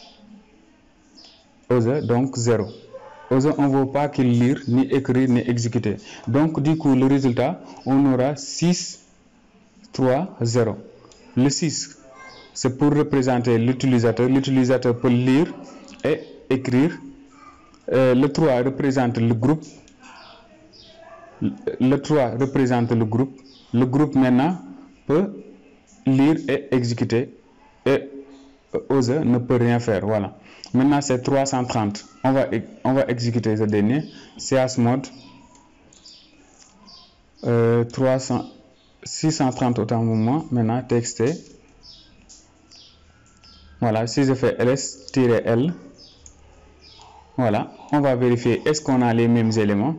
Other, donc zéro. Other, on ne veut pas qu'il lire, ni écrire, ni exécuter. Donc, du coup, le résultat, on aura six, trois, zéro. Le six, c'est pour représenter l'utilisateur. L'utilisateur peut lire et écrire. Euh, le trois représente le groupe. Le trois représente le groupe. Le groupe maintenant peut lire et exécuter. Et other ne peut rien faire. Voilà. Maintenant c'est trois cent trente. On va, on va exécuter ce dernier. chmod euh, trois cents. six cent trente autant pour moi. Maintenant, txt. Voilà, si je fais ls-l, voilà, on va vérifier est-ce qu'on a les mêmes éléments.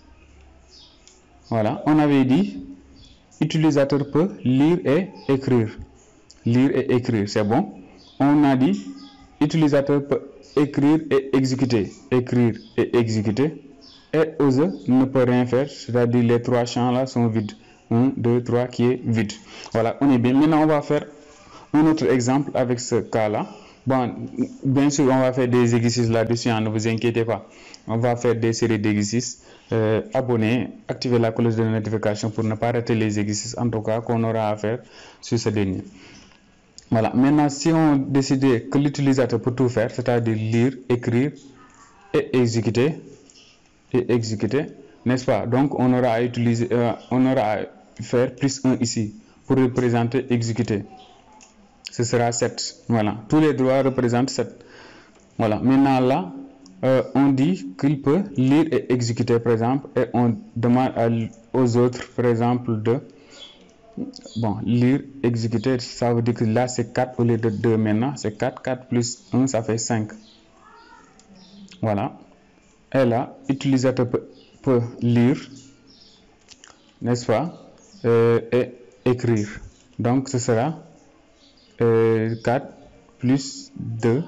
Voilà, on avait dit utilisateur peut lire et écrire. Lire et écrire, c'est bon. On a dit utilisateur peut écrire et exécuter. Écrire et exécuter. Et other ne peut rien faire, c'est-à-dire les trois champs là sont vides. un, deux, trois qui est vide. Voilà, on est bien. Maintenant, on va faire un autre exemple avec ce cas-là. Bon, bien sûr, on va faire des exercices là-dessus, hein, ne vous inquiétez pas. On va faire des séries d'exercices. Euh, abonnez, activez la cloche de notification pour ne pas rater les exercices, en tout cas, qu'on aura à faire sur ce dernier. Voilà, maintenant, si on décide que l'utilisateur peut tout faire, c'est-à-dire lire, écrire et exécuter, et exécuter, n'est-ce pas? Donc, on aura à utiliser, euh, on aura à faire plus un ici pour représenter exécuter. Ce sera sept. Voilà, tous les droits représentent sept. Voilà, maintenant là, euh, on dit qu'il peut lire et exécuter, par exemple, et on demande à, aux autres, par exemple, de bon, lire, exécuter, ça veut dire que là c'est quatre au lieu de deux maintenant, c'est quatre, quatre plus un, ça fait cinq. Voilà. Et là, l'utilisateur peut, peut lire, n'est-ce pas, euh, et écrire. Donc ce sera euh, quatre plus deux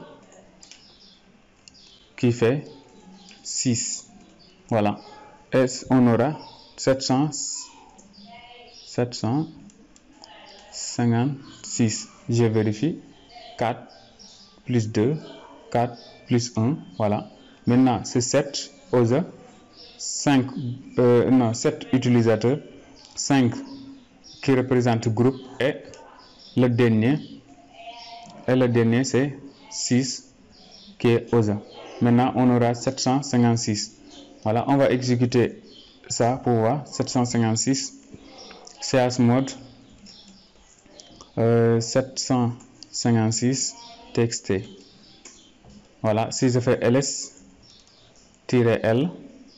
qui fait six. Voilà. Et on aura sept cent cinquante-six. Je vérifie. quatre plus deux, quatre plus un. Voilà. Maintenant, c'est sept aux cinq, euh, non, sept utilisateurs, cinq qui représentent groupe et le dernier, et le dernier c'est six qui est aux. Maintenant, on aura sept cent cinquante-six. Voilà, on va exécuter ça pour voir. sept cent cinquante-six, ch mode euh, sept cent cinquante-six txt. Voilà, si je fais ls-l,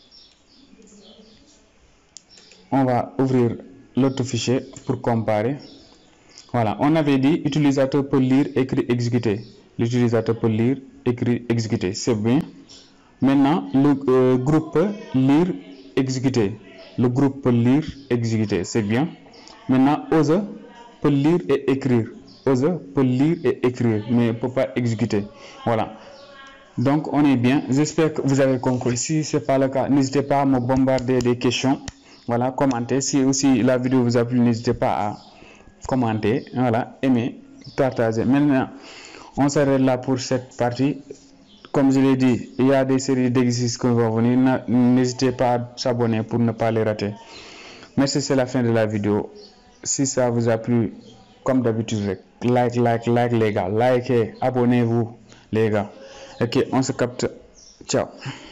on va ouvrir l'autre fichier pour comparer. Voilà, on avait dit utilisateur peut lire, écrire, exécuter. L'utilisateur peut lire, écrire, exécuter. C'est bien. Maintenant, le euh, groupe peut lire, exécuter. Le groupe peut lire, exécuter. C'est bien. Maintenant, other peut lire et écrire. Other peut lire et écrire, mais ne peut pas exécuter. Voilà. Donc, on est bien. J'espère que vous avez compris. Si ce n'est pas le cas, n'hésitez pas à me bombarder des questions. Voilà, commentez. Si aussi la vidéo vous a plu, n'hésitez pas à commenter. Voilà, aimer, partager. Maintenant, on s'arrête là pour cette partie. Comme je l'ai dit, il y a des séries d'exercices qui vont venir. N'hésitez pas à s'abonner pour ne pas les rater. Merci, c'est la fin de la vidéo. Si ça vous a plu, comme d'habitude, like, like, like les gars. Likez, abonnez-vous les gars. Ok, on se capte. Ciao.